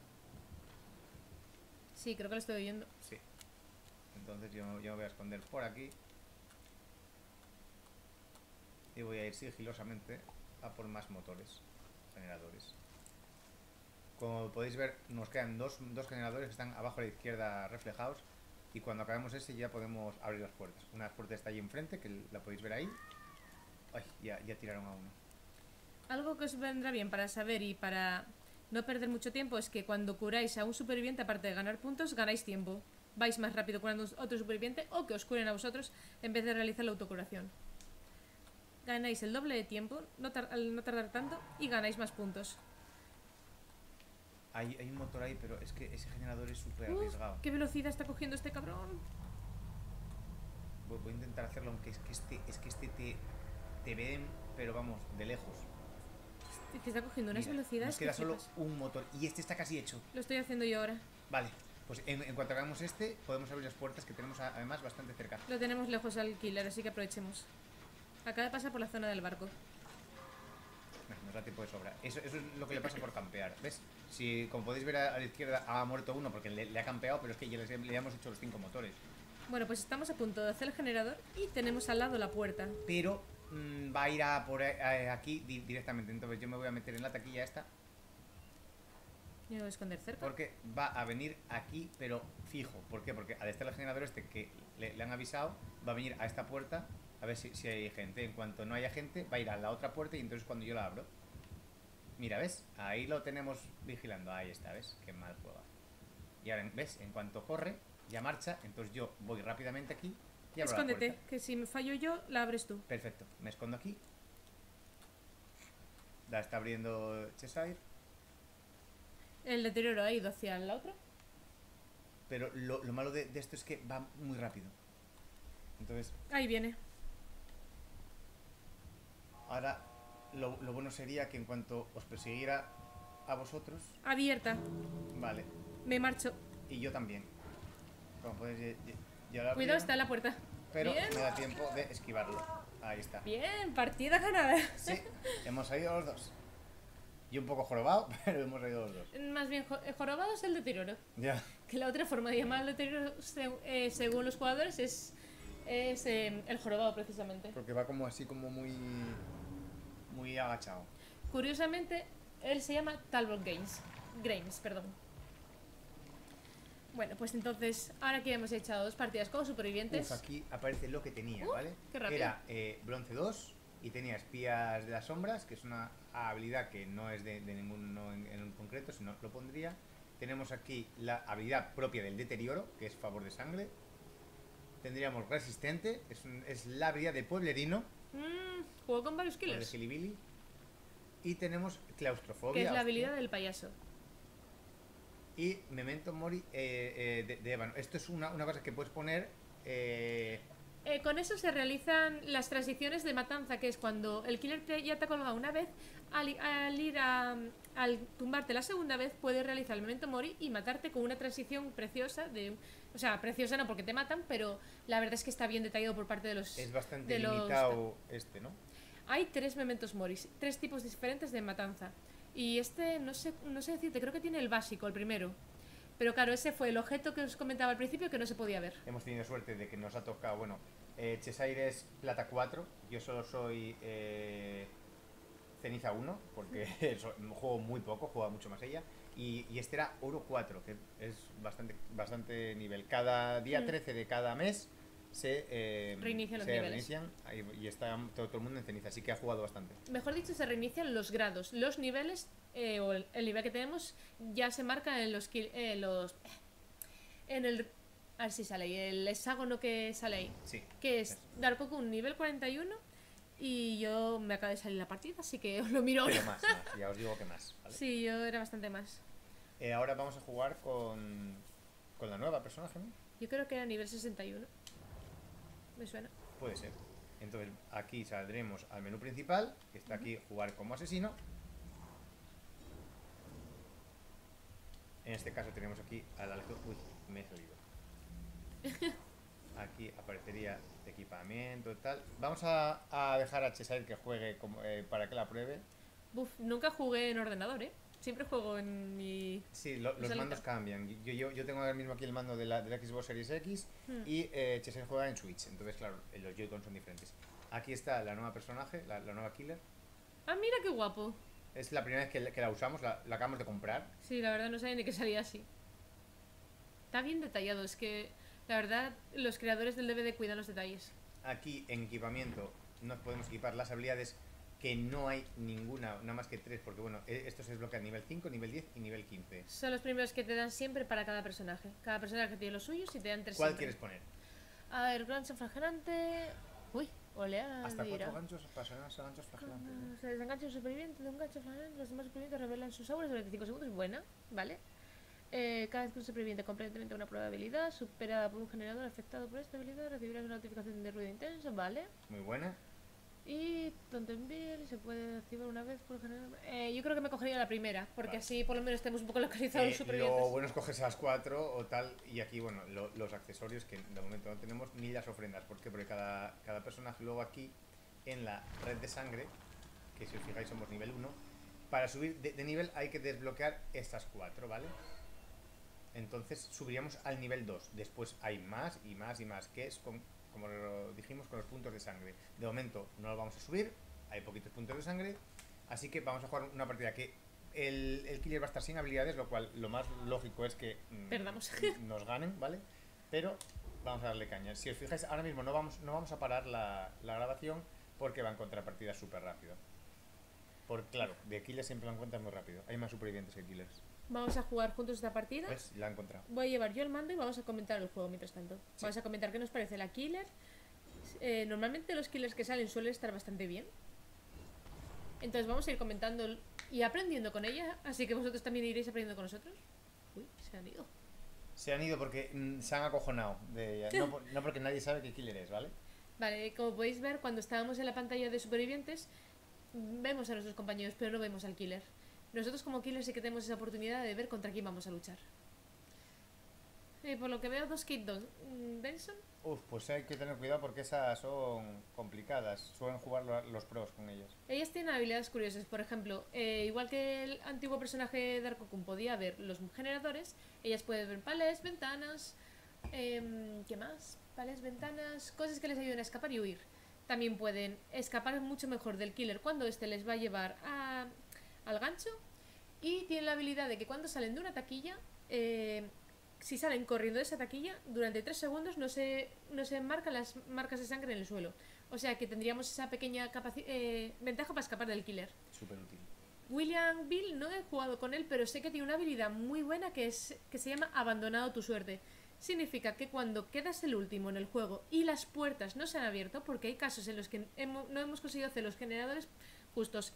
sí, creo que lo estoy oyendo. Sí. Entonces yo, yo me voy a esconder por aquí. Y voy a ir sigilosamente a por más motores, generadores. Como podéis ver, nos quedan dos, dos generadores que están abajo a la izquierda reflejados. Y cuando acabemos ese ya podemos abrir las puertas. Una de las puertas está ahí enfrente, que la podéis ver ahí. Ay, ya, ya tiraron a uno. Algo que os vendrá bien para saber y para no perder mucho tiempo es que cuando curáis a un superviviente, aparte de ganar puntos, ganáis tiempo. Vais más rápido curando a otro superviviente o que os curen a vosotros en vez de realizar la autocuración. Ganáis el doble de tiempo no tar- al no tardar tanto y ganáis más puntos. Hay, hay un motor ahí, pero es que ese generador es súper Uf, arriesgado. ¡Qué velocidad está cogiendo este cabrón! Voy, voy a intentar hacerlo, aunque es que este, es que este te, te ven, pero vamos, de lejos. Es que está cogiendo unas Mira, velocidades nos queda que solo flipas. un motor y este está casi hecho. Lo estoy haciendo yo ahora. Vale, pues en, en cuanto hagamos este, podemos abrir las puertas que tenemos a- además bastante cerca. Lo tenemos lejos al killer, así que aprovechemos. Acaba de pasar por la zona del barco. Bueno, nos da tiempo de sobra. Eso, eso es lo que le pasa por campear. ¿Ves? Si, como podéis ver a, a la izquierda, ha muerto uno porque le, le ha campeado, pero es que ya les- le hemos hecho los cinco motores. Bueno, pues estamos a punto de hacer el generador y tenemos al lado la puerta. Pero mm, va a ir a por a- a- aquí di- directamente. Entonces yo me voy a meter en la taquilla esta Yo me voy a esconder cerca. porque va a venir aquí, pero fijo. ¿Por qué? Porque al estar el generador este que le, le han avisado, va a venir a esta puerta a ver si, si hay gente. En cuanto no haya gente, va a ir a la otra puerta y entonces cuando yo la abro... Mira, ¿ves? Ahí lo tenemos vigilando. Ahí está, ¿ves? Qué mal juega. Y ahora, ¿ves? En cuanto corre, ya marcha. Entonces yo voy rápidamente aquí y abro la Escóndete, puerta. que si me fallo yo, la abres tú. Perfecto. Me escondo aquí. La está abriendo Cheshire. El deterioro ha ido hacia la otra. Pero lo, lo malo de, de esto es que va muy rápido. Entonces, Ahí viene. ahora lo, lo bueno sería que en cuanto os persiguiera a vosotros... Abierta. Vale. Me marcho. Y yo también. Como podéis... ya- ya- ya la Cuidado, abrí, está en la puerta. pero Bien. me da tiempo de esquivarlo. Ahí está. Bien, partida ganada. Sí, hemos salido los dos. Yo un poco jorobado, pero hemos ido los dos. Más bien, jo- eh, jorobado es el deterioro. Ya. Que la otra forma de llamar al deterioro, se- eh, según los jugadores, es, es eh, el jorobado, precisamente. Porque va como así, como muy. Muy agachado. Curiosamente, él se llama Talbot Gaines. Grimes, perdón. Bueno, pues entonces, ahora que hemos echado dos partidas como supervivientes. Uf, aquí aparece lo que tenía, Uh, ¿vale? qué rápido. Era eh, bronce dos y tenía espías de las sombras, que es una habilidad que no es de, de ninguno en, en un concreto, si no lo pondría. Tenemos aquí la habilidad propia del deterioro, que es favor de sangre. Tendríamos resistente, es, un- es la habilidad de pueblerino, Mmm, juego con varios o de killers. Hillybilly. Y tenemos claustrofobia. Que es la hostia. habilidad del payaso. Y Memento Mori eh, eh, de, de Ébano. Esto es una, una cosa que puedes poner. eh, Eh, con eso se realizan las transiciones de matanza, que es cuando el killer te- ya te ha colgado una vez, al, i- al ir a al tumbarte la segunda vez, puedes realizar el memento mori y matarte con una transición preciosa de, o sea, preciosa no porque te matan, pero la verdad es que está bien detallado por parte de los es bastante de los- limitado este, ¿no? Hay tres mementos moris, tres tipos diferentes de matanza. Y este, no sé, no sé decirte, creo que tiene el básico, el primero. Pero claro, ese fue el objeto que os comentaba al principio que no se podía ver. Hemos tenido suerte de que nos ha tocado, bueno, eh, Cheshire es plata cuatro, yo solo soy eh, ceniza uno, porque so- juego muy poco, juega mucho más ella, y, y este era oro cuatro, que es bastante, bastante nivel. Cada día Mm. trece de cada mes se, eh, Reinician los se niveles. reinician ahí- y está todo, todo el mundo en ceniza, así que ha jugado bastante. Mejor dicho, se reinician los grados. Los niveles, eh, o el, el nivel que tenemos, ya se marca en los... kill- eh, los en el... A ver si sale ahí, el hexágono que sale ahí. Sí. Que es Eso. Darkokun nivel cuarenta y uno. Y yo me acaba de salir la partida, así que os lo miro Pero ahora. más, más, ya os digo que más. ¿vale? Sí, yo era bastante más. Eh, ahora vamos a jugar con, con la nueva personaje, ¿no? Yo creo que era nivel sesenta y uno. Me suena. Puede ser. Entonces aquí saldremos al menú principal, que está aquí jugar como asesino. En este caso tenemos aquí a la legión. Uy, me he salido. Aquí aparecería equipamiento y tal. Vamos a, a dejar a Cheshire que juegue como, eh, para que la pruebe. Buf, nunca jugué en ordenador, ¿eh? Siempre juego en mi... Sí, lo- los Salita. mandos cambian. Yo, yo, yo tengo ahora mismo aquí el mando de la, de la Xbox Series X Hmm. y eh, Cheshire juega en Switch. Entonces, claro, eh, los Joy-Con son diferentes. Aquí está la nueva personaje, la, la nueva killer. Ah, mira qué guapo. Es la primera vez que, que la usamos, la, la acabamos de comprar. Sí, la verdad no sabía ni que salía así. Está bien detallado, es que la verdad los creadores del D V D cuidan los detalles. Aquí en equipamiento nos podemos equipar las habilidades que no hay ninguna, nada más que tres, porque bueno, e- esto se desbloquea a nivel cinco, nivel diez y nivel quince. Son los primeros que te dan siempre para cada personaje. Cada personaje tiene los suyos y te dan tres ¿Cuál siempre. quieres poner? A ver, gancho flagelante... Uy, oleada Hasta de cuatro ira. ganchos para ganchos flagelantes. ¿no? Cuando se desengancha un superviviente de un gancho flagelante, los demás supervivientes revelan sus auras durante veinticinco segundos. Buena, ¿vale? Eh, cada vez que un superviviente completamente una prueba de habilidad superada por un generador afectado por esta habilidad, recibirás una notificación de ruido intenso, ¿vale? Muy buena. Y tanto enviar se puede activar una vez por generador. Eh, yo creo que me cogería la primera, porque Vale. así por lo menos tenemos un poco localizados Eh, los supervivientes. lo bueno es cogerse las cuatro o tal, y aquí, bueno, lo- los accesorios que de momento no tenemos, ni las ofrendas. ¿Por qué? Porque cada, cada personaje luego aquí en la red de sangre, que si os fijáis somos nivel uno, para subir de, de nivel hay que desbloquear estas cuatro, ¿vale? Entonces subiríamos al nivel dos. Después hay más y más y más, que es con, como lo dijimos, con los puntos de sangre. De momento no lo vamos a subir, hay poquitos puntos de sangre, así que vamos a jugar una partida que el, el killer va a estar sin habilidades, lo cual lo más lógico es que mm, Perdamos. nos ganen, ¿vale? Pero vamos a darle caña. Si os fijáis, ahora mismo no vamos, no vamos a parar la, la grabación porque va en contrapartida súper rápido. Porque claro, de killers siempre lo encuentras muy rápido. Hay más supervivientes que killers. Vamos a jugar juntos esta partida. ¿Ves? La he encontrado. Voy a llevar yo el mando y vamos a comentar el juego mientras tanto. Sí. Vamos a comentar qué nos parece la killer. Eh, normalmente los killers que salen suelen estar bastante bien. Entonces vamos a ir comentando el- y aprendiendo con ella. Así que vosotros también iréis aprendiendo con nosotros. Uy, se han ido. Se han ido porque mm, se han acojonado de ella. No, por- no porque nadie sabe qué killer es, ¿vale? Vale, como podéis ver, cuando estábamos en la pantalla de supervivientes, vemos a nuestros compañeros, pero no vemos al killer. Nosotros como killer sí que tenemos esa oportunidad de ver contra quién vamos a luchar. Eh, por lo que veo, dos Kate dos. Mm, Benson. Uf, pues hay que tener cuidado porque esas son complicadas. Suelen jugar lo- los pros con ellas. Ellas tienen habilidades curiosas. Por ejemplo, eh, igual que el antiguo personaje de Arkokun podía ver los generadores, ellas pueden ver palés, ventanas. em, ¿Qué más? Palés, ventanas, cosas que les ayuden a escapar y huir. También pueden escapar mucho mejor del killer cuando este les va a llevar a- al gancho. Y tienen la habilidad de que cuando salen de una taquilla, eh, si salen corriendo de esa taquilla, durante tres segundos no se, no se marcan las marcas de sangre en el suelo. O sea que tendríamos esa pequeña capaci- eh, ventaja para escapar del killer. Súper útil. William Bill, no he jugado con él, pero sé que tiene una habilidad muy buena que, es, que se llama Abandonado tu suerte. Significa que cuando quedas el último en el juego y las puertas no se han abierto, porque hay casos en los que hemo- no hemos conseguido hacer los generadores justos.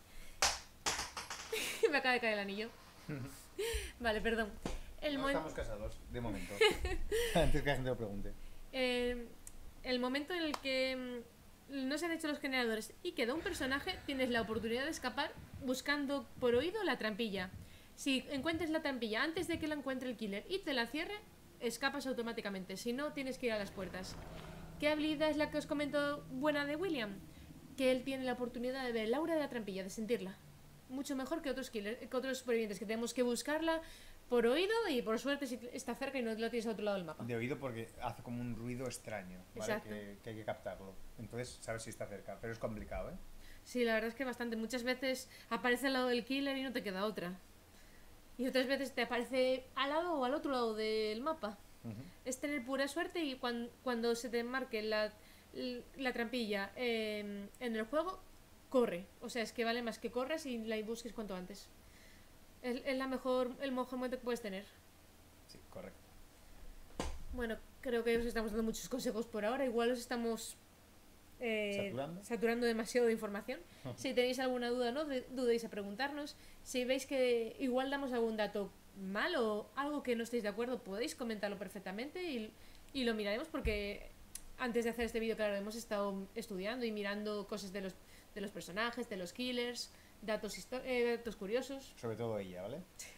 Me acaba de caer el anillo. Vale, perdón. El No momen- estamos casados, de momento. Antes que la gente lo pregunte. eh, el momento en el que mm, no se han hecho los generadores y queda un personaje, tienes la oportunidad de escapar buscando por oído la trampilla. Si encuentres la trampilla antes de que la encuentre el killer y te la cierre, escapas automáticamente. Si no, tienes que ir a las puertas. ¿Qué habilidad es la que os comento buena de William? Que él tiene la oportunidad de ver el aura de la trampilla, de sentirla. Mucho mejor que otros killers, que otros supervivientes, que tenemos que buscarla por oído y por suerte si está cerca y no la tienes a otro lado del mapa. De oído porque hace como un ruido extraño, ¿vale? Exacto. Que, que hay que captarlo. Entonces sabes si está cerca, pero es complicado, ¿eh? Sí, la verdad es que bastante. Muchas veces aparece al lado del killer y no te queda otra. Y otras veces te aparece al lado o al otro lado del mapa. Ujú. Es tener pura suerte y cuan- cuando se te marque la, la trampilla eh, en el juego, corre. O sea, es que vale más que corras y la busques cuanto antes. Es, es la mejor, el mejor momento que puedes tener. Sí, correcto. Bueno, creo que os estamos dando muchos consejos por ahora. Igual os estamos eh, ¿Saturando? saturando demasiado de información. Si tenéis alguna duda, no de- dudéis a preguntarnos. Si veis que igual damos algún dato mal o algo que no estéis de acuerdo, podéis comentarlo perfectamente y, y lo miraremos porque antes de hacer este vídeo, claro, hemos estado estudiando y mirando cosas de los, de los personajes, de los killers, datos, histo- eh, datos curiosos. Sobre todo ella, ¿vale?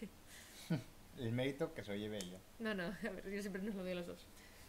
El mérito que se lo lleve ella. No, no, a ver, yo siempre nos lo doy a los dos.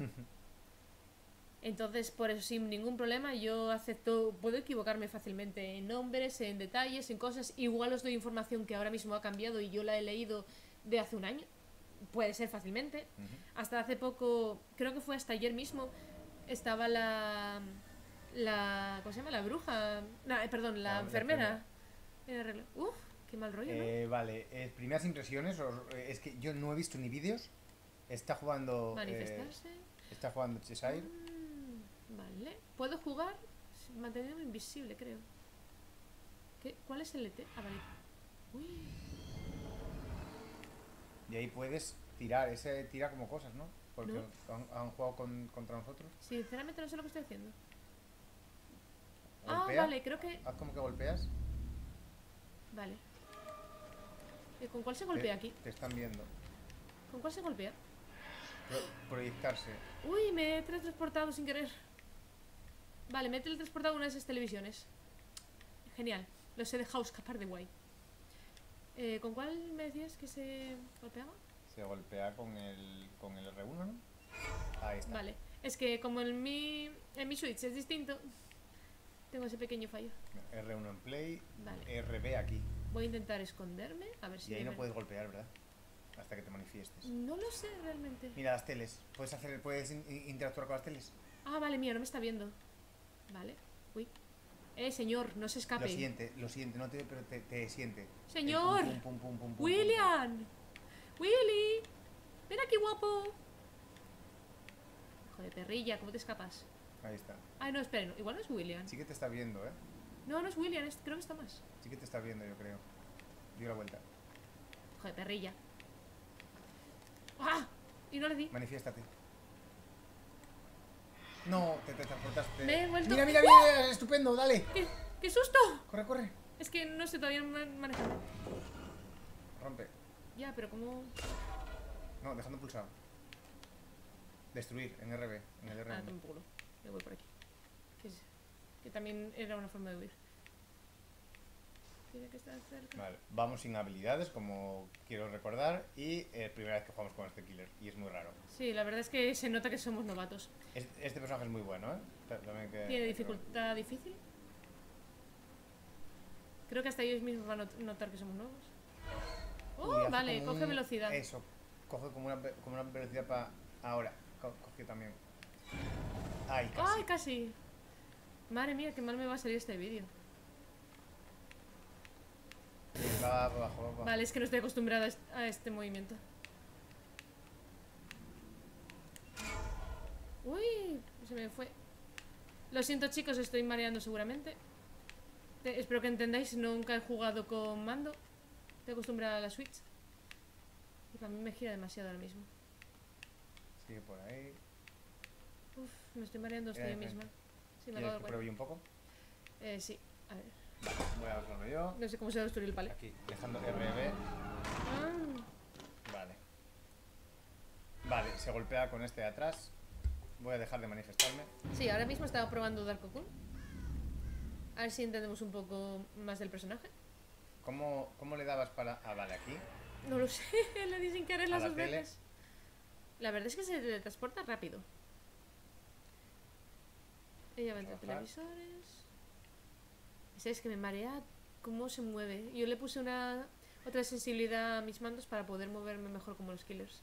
Entonces, por eso, sin ningún problema, yo acepto, puedo equivocarme fácilmente en nombres, en detalles, en cosas. Igual os doy información que ahora mismo ha cambiado y yo la he leído de hace un año. Puede ser fácilmente. Ujú. Hasta hace poco, creo que fue hasta ayer mismo, estaba la... la ¿cómo se llama? La bruja. No, eh, perdón, la La- la enfermera. En el reloj. Uf, qué mal rollo, ¿no? Eh, vale, eh, primeras impresiones, os- eh, es que yo no he visto ni vídeos. Está jugando... eh, Manifestarse. está jugando Cheshire. Mm, vale. ¿Puedo jugar manteniéndome invisible, creo? ¿Qué? ¿Cuál es el E T? Ah, vale. Uy. Y ahí puedes tirar, ese tira como cosas, ¿no? Porque No. han, han jugado con- contra nosotros. Sinceramente no sé lo que estoy haciendo. Ah, Golpea, vale, creo que... haz como que golpeas. Vale. ¿Y ¿Con cuál se golpea te, aquí? Te están viendo. ¿Con cuál se golpea? Pro- proyectarse. Uy, me he teletransportado sin querer. Vale, me he teletransportado a una de esas televisiones. Genial. Los he dejado escapar de guay. Eh, ¿Con cuál me decías que se golpeaba? Se golpea con el, con el R uno, ¿no? Ahí está. Vale. Es que como en mi, en mi Switch es distinto, tengo ese pequeño fallo. R uno en play, Vale. R B aquí. Voy a intentar esconderme, a ver si... Y ahí me no ven. puedes golpear, ¿verdad? Hasta que te manifiestes. No lo sé realmente. Mira las teles. ¿Puedes, hacer, puedes in- interactuar con las teles? Ah, vale, mía, no me está viendo. Vale. Uy. Eh, señor, no se escape. Lo siente, lo siente, no te, pero te, te siente. Señor. El pum, pum, pum, pum, pum, William. Willy. Ven aquí, guapo. Hijo de perrilla, ¿cómo te escapas? pum, pum. Ahí está. Ay, no, esperen, igual no es William. Sí que te está viendo, ¿eh? No, no es William, es- creo que está más. Sí que te está viendo, yo creo. Dio la vuelta. Hijo de perrilla. ¡Ah! Y no le di. Manifiéstate. No, te transportaste. Me he vuelto- Mira, mira, mira, estupendo, dale. ¿Qué, qué susto! Corre, corre. Es que no sé todavía ma- manejar. Rompe. Ya, pero como... No, dejando pulsado. Destruir en R B, en el R Ah, uno. tampoco. Me voy por aquí. Que, es- que también era una forma de huir. Tiene que estar cerca. Vale, vamos sin habilidades, como quiero recordar, y es primera vez que jugamos con este killer, y es muy raro. Sí, la verdad es que se nota que somos novatos. Es- Este personaje es muy bueno, ¿eh? También que- ¿Tiene dificultad difícil? Creo que hasta ellos mismos van a not- notar que somos nuevos. Oh, Uy, hace vale, como coge un- velocidad. Eso, coge como una, ve- como una velocidad para... Ahora, co- cogió también. Ay, casi. ¡Ay, casi! Madre mía, qué mal me va a salir este vídeo. Va, va abajo, va abajo. Vale, es que no estoy acostumbrada a est- a este movimiento. Uy, se me fue. Lo siento, chicos, estoy mareando seguramente. Te- espero que entendáis, nunca he jugado con mando. Estoy acostumbrada a la Switch. Y para mí me gira demasiado ahora mismo. Sigue por ahí. Uf, me estoy mareando hasta Mira, yo mira. misma. Sí, me ¿Quieres acabo que de pruebe cuenta. yo un poco? Eh, sí, a ver. Voy a usarlo yo. No sé cómo se va a destruir el pale. Aquí, dejando R B. Ah, Vale. Vale, se golpea con este de atrás. Voy a dejar de manifestarme. sí, ahora mismo estaba probando Dark Cocoon. A ver si entendemos un poco más del personaje. ¿Cómo, cómo le dabas para...? Ah, vale, aquí. No lo sé, le di sin querer A las la dos tele. veces. La verdad es que se teletransporta rápido. Ella va entre Trabajar. televisores. ¿Sabes que me marea cómo se mueve? Yo le puse una otra sensibilidad a mis mandos para poder moverme mejor como los killers.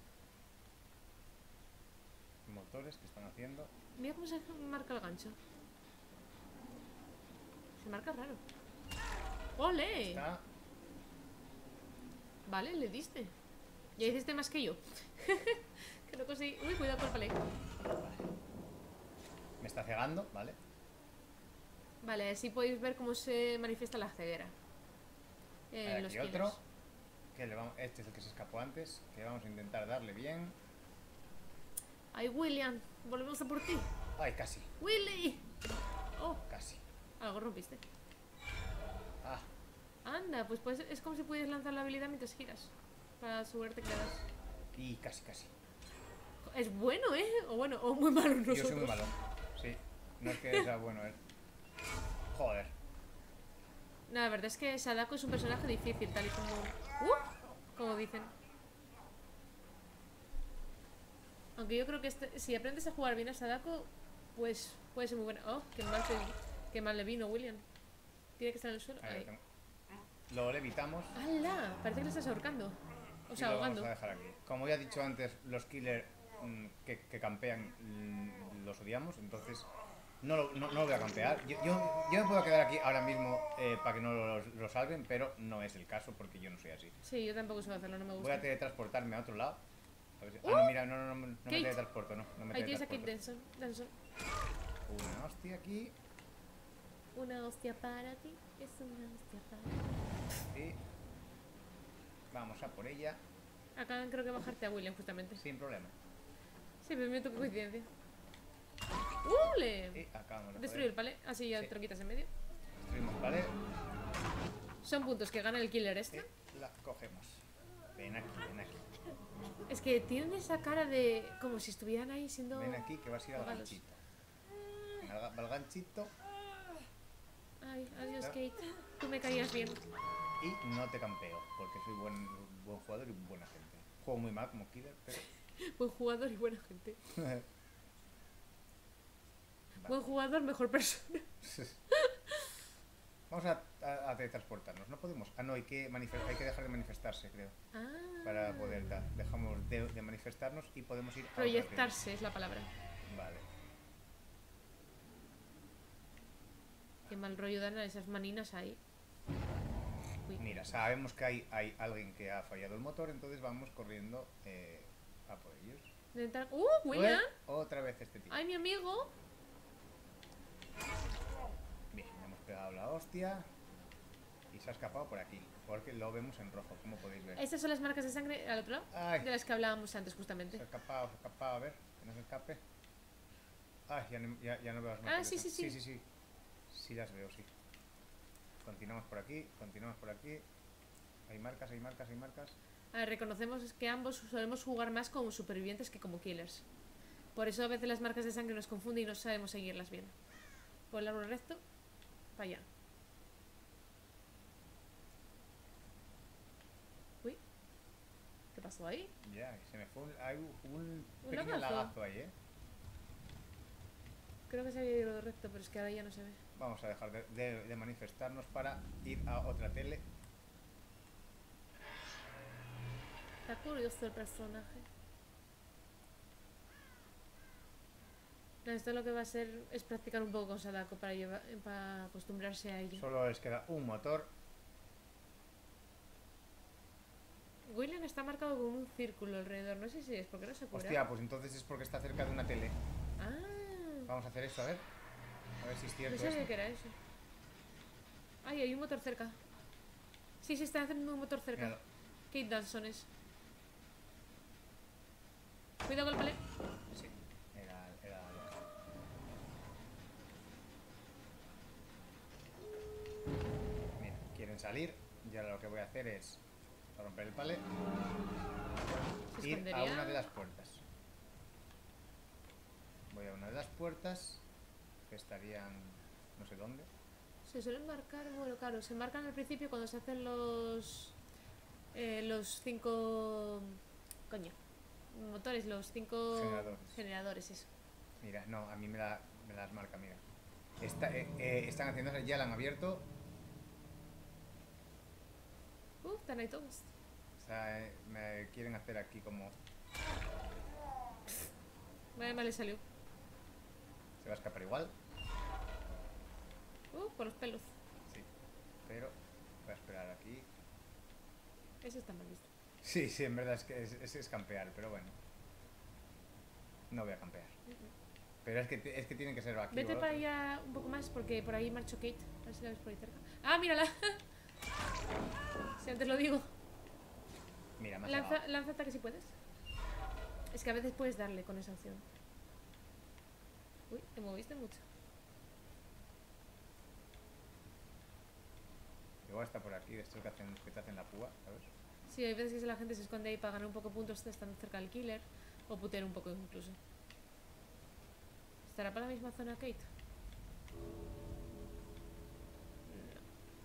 Motores que están haciendo. Mira cómo se marca el gancho. Se marca raro. ¡Ole! Está... Vale, le diste. Ya hiciste más que yo. Que no conseguí. Uy, cuidado con el palé. Me está cegando, ¿vale? Vale, así podéis ver cómo se manifiesta la ceguera. Eh, Hay los aquí killers. otro. Que le vamos... Este es el que se escapó antes. Que vamos a intentar darle bien. Ay, William, volvemos a por ti. Ay, casi, ¡Willy! Oh, casi. algo rompiste. Ah, Anda, pues, pues es como si pudieras lanzar la habilidad mientras giras. Para asegurarte que le das. y casi, casi. Es bueno, ¿eh? O bueno, o muy malo nosotros. Yo soy muy malo. Sí. No es que sea bueno él. Joder. No, la verdad es que Sadako es un personaje difícil, tal y como... ¡Uh! Como dicen. Aunque yo creo que este- si aprendes a jugar bien a Sadako, pues puede ser muy buena. Oh, qué mal, te- qué mal le vino, William. Tiene que estar en el suelo. Ahí lo Ahí. tengo. Lo levitamos. ¡Hala! Parece que le estás ahorcando. O Y sea, lo ahogando. vamos a dejar aquí. Como ya he dicho antes, los killers mm, que, que campean mm, los odiamos, entonces no lo, no, no lo voy a campear. Yo, yo, yo me puedo quedar aquí ahora mismo eh, para que no lo, lo salven, pero no es el caso porque yo no soy así. Sí, yo tampoco sé hacerlo, no me Voy gusta. a teletransportarme a otro lado. A ver si- Ah, no, mira, no, no, no, no me Kate. teletransporto, no, no me Ahí tienes a Kate teletransporto. Denson. Denson. Una hostia aquí Una hostia para ti, es una hostia para ti. y vamos a por ella Acá creo que bajarte a William, justamente. sin problema. Sí, pero me toca coincidencia. ¡Ule! Y acabamos de Destruir el palé, así ya Sí. te lo quitas en medio. destruimos, ¿vale? Son puntos que gana el killer este. Y la cogemos. Ven aquí, ven aquí. Es que tienen esa cara de... como si estuvieran ahí siendo... Ven aquí que vas a ir al Regalos. ganchito. Venga, al ga- al ganchito Ay, adiós, Ya. Kate. Tú me caías bien. y no te campeo porque soy buen, buen jugador y buena gente. Juego muy mal como killer, pero... Buen jugador y buena gente. Vale. Buen jugador, mejor persona. Vamos a, a, a teletransportarnos. No podemos. Ah, no, hay que, manife- hay que dejar de manifestarse, creo. Ah. Para poder dar. Dejamos de, de manifestarnos y podemos ir a otra Proyectarse es la palabra. acción. Vale. Qué mal rollo dan a esas maninas ahí. Uy. Mira, sabemos que hay, hay alguien que ha fallado el motor, entonces vamos corriendo eh, a por ellos. Intentar- ¡Uh, William! Ué, otra vez este tío. ¡Ay, mi amigo! Bien, le hemos pegado la hostia y se ha escapado por aquí, porque lo vemos en rojo, como podéis ver. Estas son las marcas de sangre al otro lado, Ay. de las que hablábamos antes Se justamente. ha escapado, se ha escapado, a ver, que no se escape. Ay, ya no, ya, ya no veo las Ah, marcas sí, de sí, sangre. sí. Sí, sí, sí. Sí las veo, sí. Continuamos por aquí, continuamos por aquí. Hay marcas, hay marcas, hay marcas. A ver, reconocemos que ambos solemos jugar más como supervivientes que como killers. Por eso a veces las marcas de sangre nos confunden y no sabemos seguirlas bien. Por el árbol recto, para allá. pasó ahí? Ya, se me fue un, hay un ¿Un pequeño lagazo? lagazo ahí, ¿eh? Creo que se había ido recto, pero es que ahora ya no se ve. Vamos a dejar de, de- de manifestarnos para ir a otra tele. Está curioso el personaje. No, esto lo que va a ser es practicar un poco con Sadako para, llevar, para acostumbrarse a ello. Solo les queda un motor. William está marcado con un círculo alrededor. No sé si es porque no se cura. Hostia, pues entonces es porque está cerca de una tele. Ah, Vamos a hacer esto, a ver. A ver si es no cierto sabía esto. que era eso. Ay, hay un motor cerca. Sí, sí, está haciendo un motor cerca. Míralo. Kate Danson es. Cuidado con el palé. Sí, era, era Mira, quieren salir. Y ahora lo que voy a hacer es romper el palé. Se Ir a escondería. una de las puertas. Voy a una de las puertas. Que estarían no sé dónde. Se suelen marcar, bueno, claro, se marcan al principio cuando se hacen los. Eh, los cinco. Coño. Motores, los cinco. Generadores. Generadores, eso. Mira, no, a mí me, la, me las marca, mira. Está, eh, eh, están haciendo, ya la han abierto. Uh, están ahí todos. O sea, eh, me quieren hacer aquí como... Vaya mal le salió. Se va a escapar igual. Uh, por los pelos. Sí, pero voy a esperar aquí. Eso está mal visto. Sí, sí, en verdad es que es, es, es campear, pero bueno. No voy a campear. Pero es que, es que tienen que ser aquí. Vete o para otro. allá un poco más porque por ahí marchó Kate. A ver si la ves por ahí cerca. ¡Ah, mírala! Si antes lo digo. Mira, más Lanza, lanza ataque si puedes. Es que a veces puedes darle con esa opción. Uy, te moviste mucho. Igual está por aquí, de estos que, hacen, que te hacen la púa, ¿sabes? Sí, hay veces que la gente se esconde ahí para ganar un poco de puntos estando cerca del killer. O putear un poco incluso. ¿Estará para la misma zona Kate? No.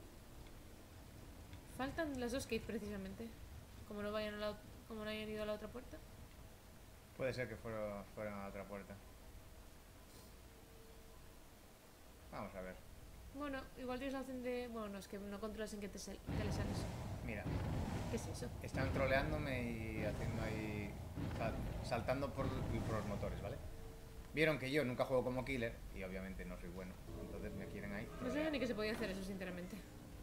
Faltan las dos Kate precisamente. Como no vayan a la, como no hayan ido a la otra puerta. Puede ser que fueron, fueran a la otra puerta. Vamos a ver. Bueno, igual tienes la opción de... Bueno, no, es que no controlas en qué te, sal- qué le sales. Mira, ¿Qué es eso? están troleándome y haciendo ahí... sal- saltando por, por los motores, ¿vale? Vieron que yo nunca juego como killer y obviamente no soy bueno. Entonces me quieren ahí. No trolear. sabía ni que se podía hacer eso, sinceramente.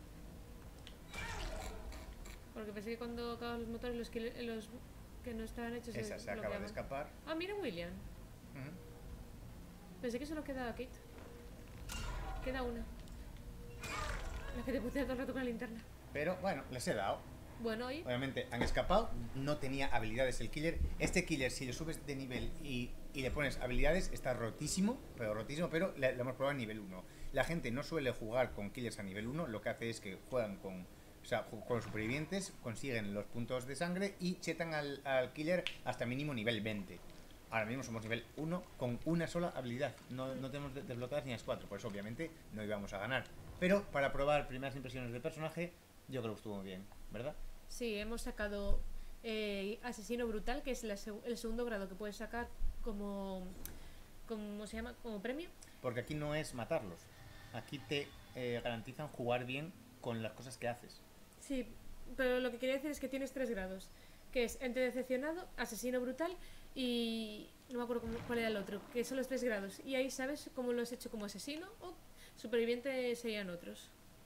Porque pensé que cuando acaban los motores, los que, los que no estaban hechos Esa se acaba de bloqueaban. escapar. Ah, mira William. Ujú. Pensé que solo quedaba Kate. Queda una. La que te putea todo el rato con la linterna. Pero bueno, les he dado. Bueno, oye. Obviamente han escapado, no tenía habilidades el killer. Este killer, si le subes de nivel y, y le pones habilidades, está rotísimo, pero rotísimo, pero le, le hemos probado a nivel uno. La gente no suele jugar con killers a nivel uno, lo que hace es que juegan con, o sea, ju- con los supervivientes, consiguen los puntos de sangre y chetan al, al killer hasta mínimo nivel veinte. Ahora mismo somos nivel uno con una sola habilidad, no, no tenemos de- desbloqueadas ni las cuatro, por eso obviamente no íbamos a ganar. Pero para probar primeras impresiones del personaje, yo creo que estuvo muy bien, ¿verdad? Sí, hemos sacado eh, Asesino Brutal, que es la seg- el segundo grado que puedes sacar como, como se llama, como premio. Porque aquí no es matarlos. Aquí te eh, garantizan jugar bien con las cosas que haces. Sí, pero lo que quería decir es que tienes tres grados, que es Ente Decepcionado, Asesino Brutal y no me acuerdo cómo- cuál era el otro, que son los tres grados. Y ahí sabes cómo lo has hecho como asesino o superviviente serían otros.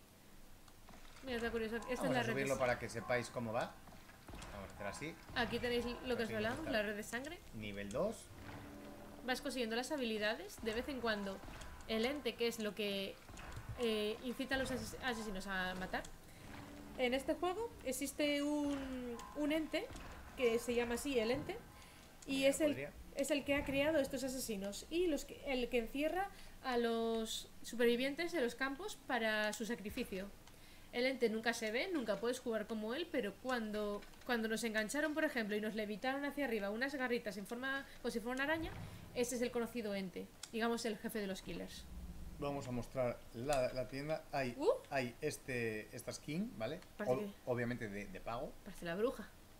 Mira, está curioso. Esta Vamos es la a red de subirlo sa- para que sepáis cómo va. Vamos a hacer así. Aquí tenéis lo que os Así hablamos, está. la red de sangre. Nivel dos. Vas consiguiendo las habilidades. De vez en cuando el ente, que es lo que eh, incita a los ases- asesinos a matar. En este juego existe un, un ente que se llama así el ente y Mira, es el, podría. es el que ha creado estos asesinos y los que, el que encierra a los supervivientes en los campos para su sacrificio. El ente nunca se ve, nunca puedes jugar como él, pero cuando, cuando nos engancharon, por ejemplo, y nos levitaron hacia arriba unas garritas en forma, como si fuera una araña, ese es el conocido ente, digamos el jefe de los killers. Vamos a mostrar la, la tienda. Hay, Uh. hay este, esta skin, ¿vale? Parece O- que- obviamente de, de pago. Parece la bruja.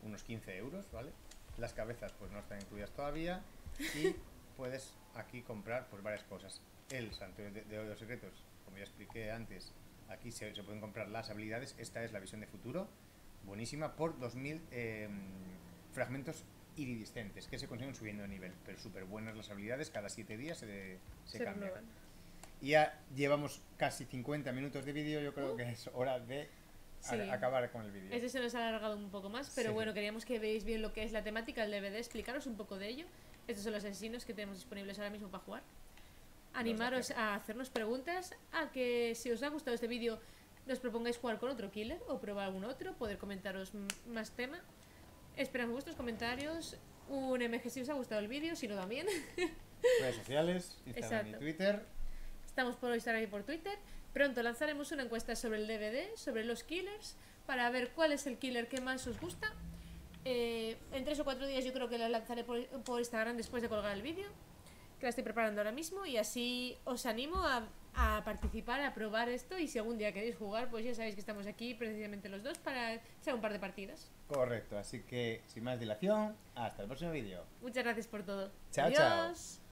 unos quince euros, ¿vale? Las cabezas pues no están incluidas todavía y puedes aquí comprar pues varias cosas. El santuario de, de los secretos, como ya expliqué antes, aquí se, se pueden comprar las habilidades. Esta es la visión de futuro, buenísima, por dos mil eh, fragmentos iridiscentes que se consiguen subiendo de nivel, pero súper buenas las habilidades, cada siete días se, se, Se cambian. renuevan. Y ya llevamos casi cincuenta minutos de vídeo, yo creo Uh. que es hora de Sí. a- acabar con el vídeo. Este se nos ha alargado un poco más, pero Sí. bueno, queríamos que veáis bien lo que es la temática del D V D, explicaros un poco de ello. Estos son los asesinos que tenemos disponibles ahora mismo para jugar. Animaros a hacernos preguntas, a que si os ha gustado este vídeo nos propongáis jugar con otro killer o probar algún otro, poder comentaros m- más tema. Esperamos vuestros comentarios, un M G si os ha gustado el vídeo, si no también. Redes sociales, Instagram Exacto. y Twitter. Estamos por Instagram y por Twitter. Pronto lanzaremos una encuesta sobre el D V D, sobre los killers, para ver cuál es el killer que más os gusta. Eh, en tres o cuatro días yo creo que la lanzaré por, por Instagram después de colgar el vídeo, que la estoy preparando ahora mismo, y así os animo a, a participar, a probar esto, y si algún día queréis jugar, pues ya sabéis que estamos aquí precisamente los dos para echar un par de partidas. Correcto, así que sin más dilación, hasta el próximo vídeo. Muchas gracias por todo. Chao, chao. Adiós.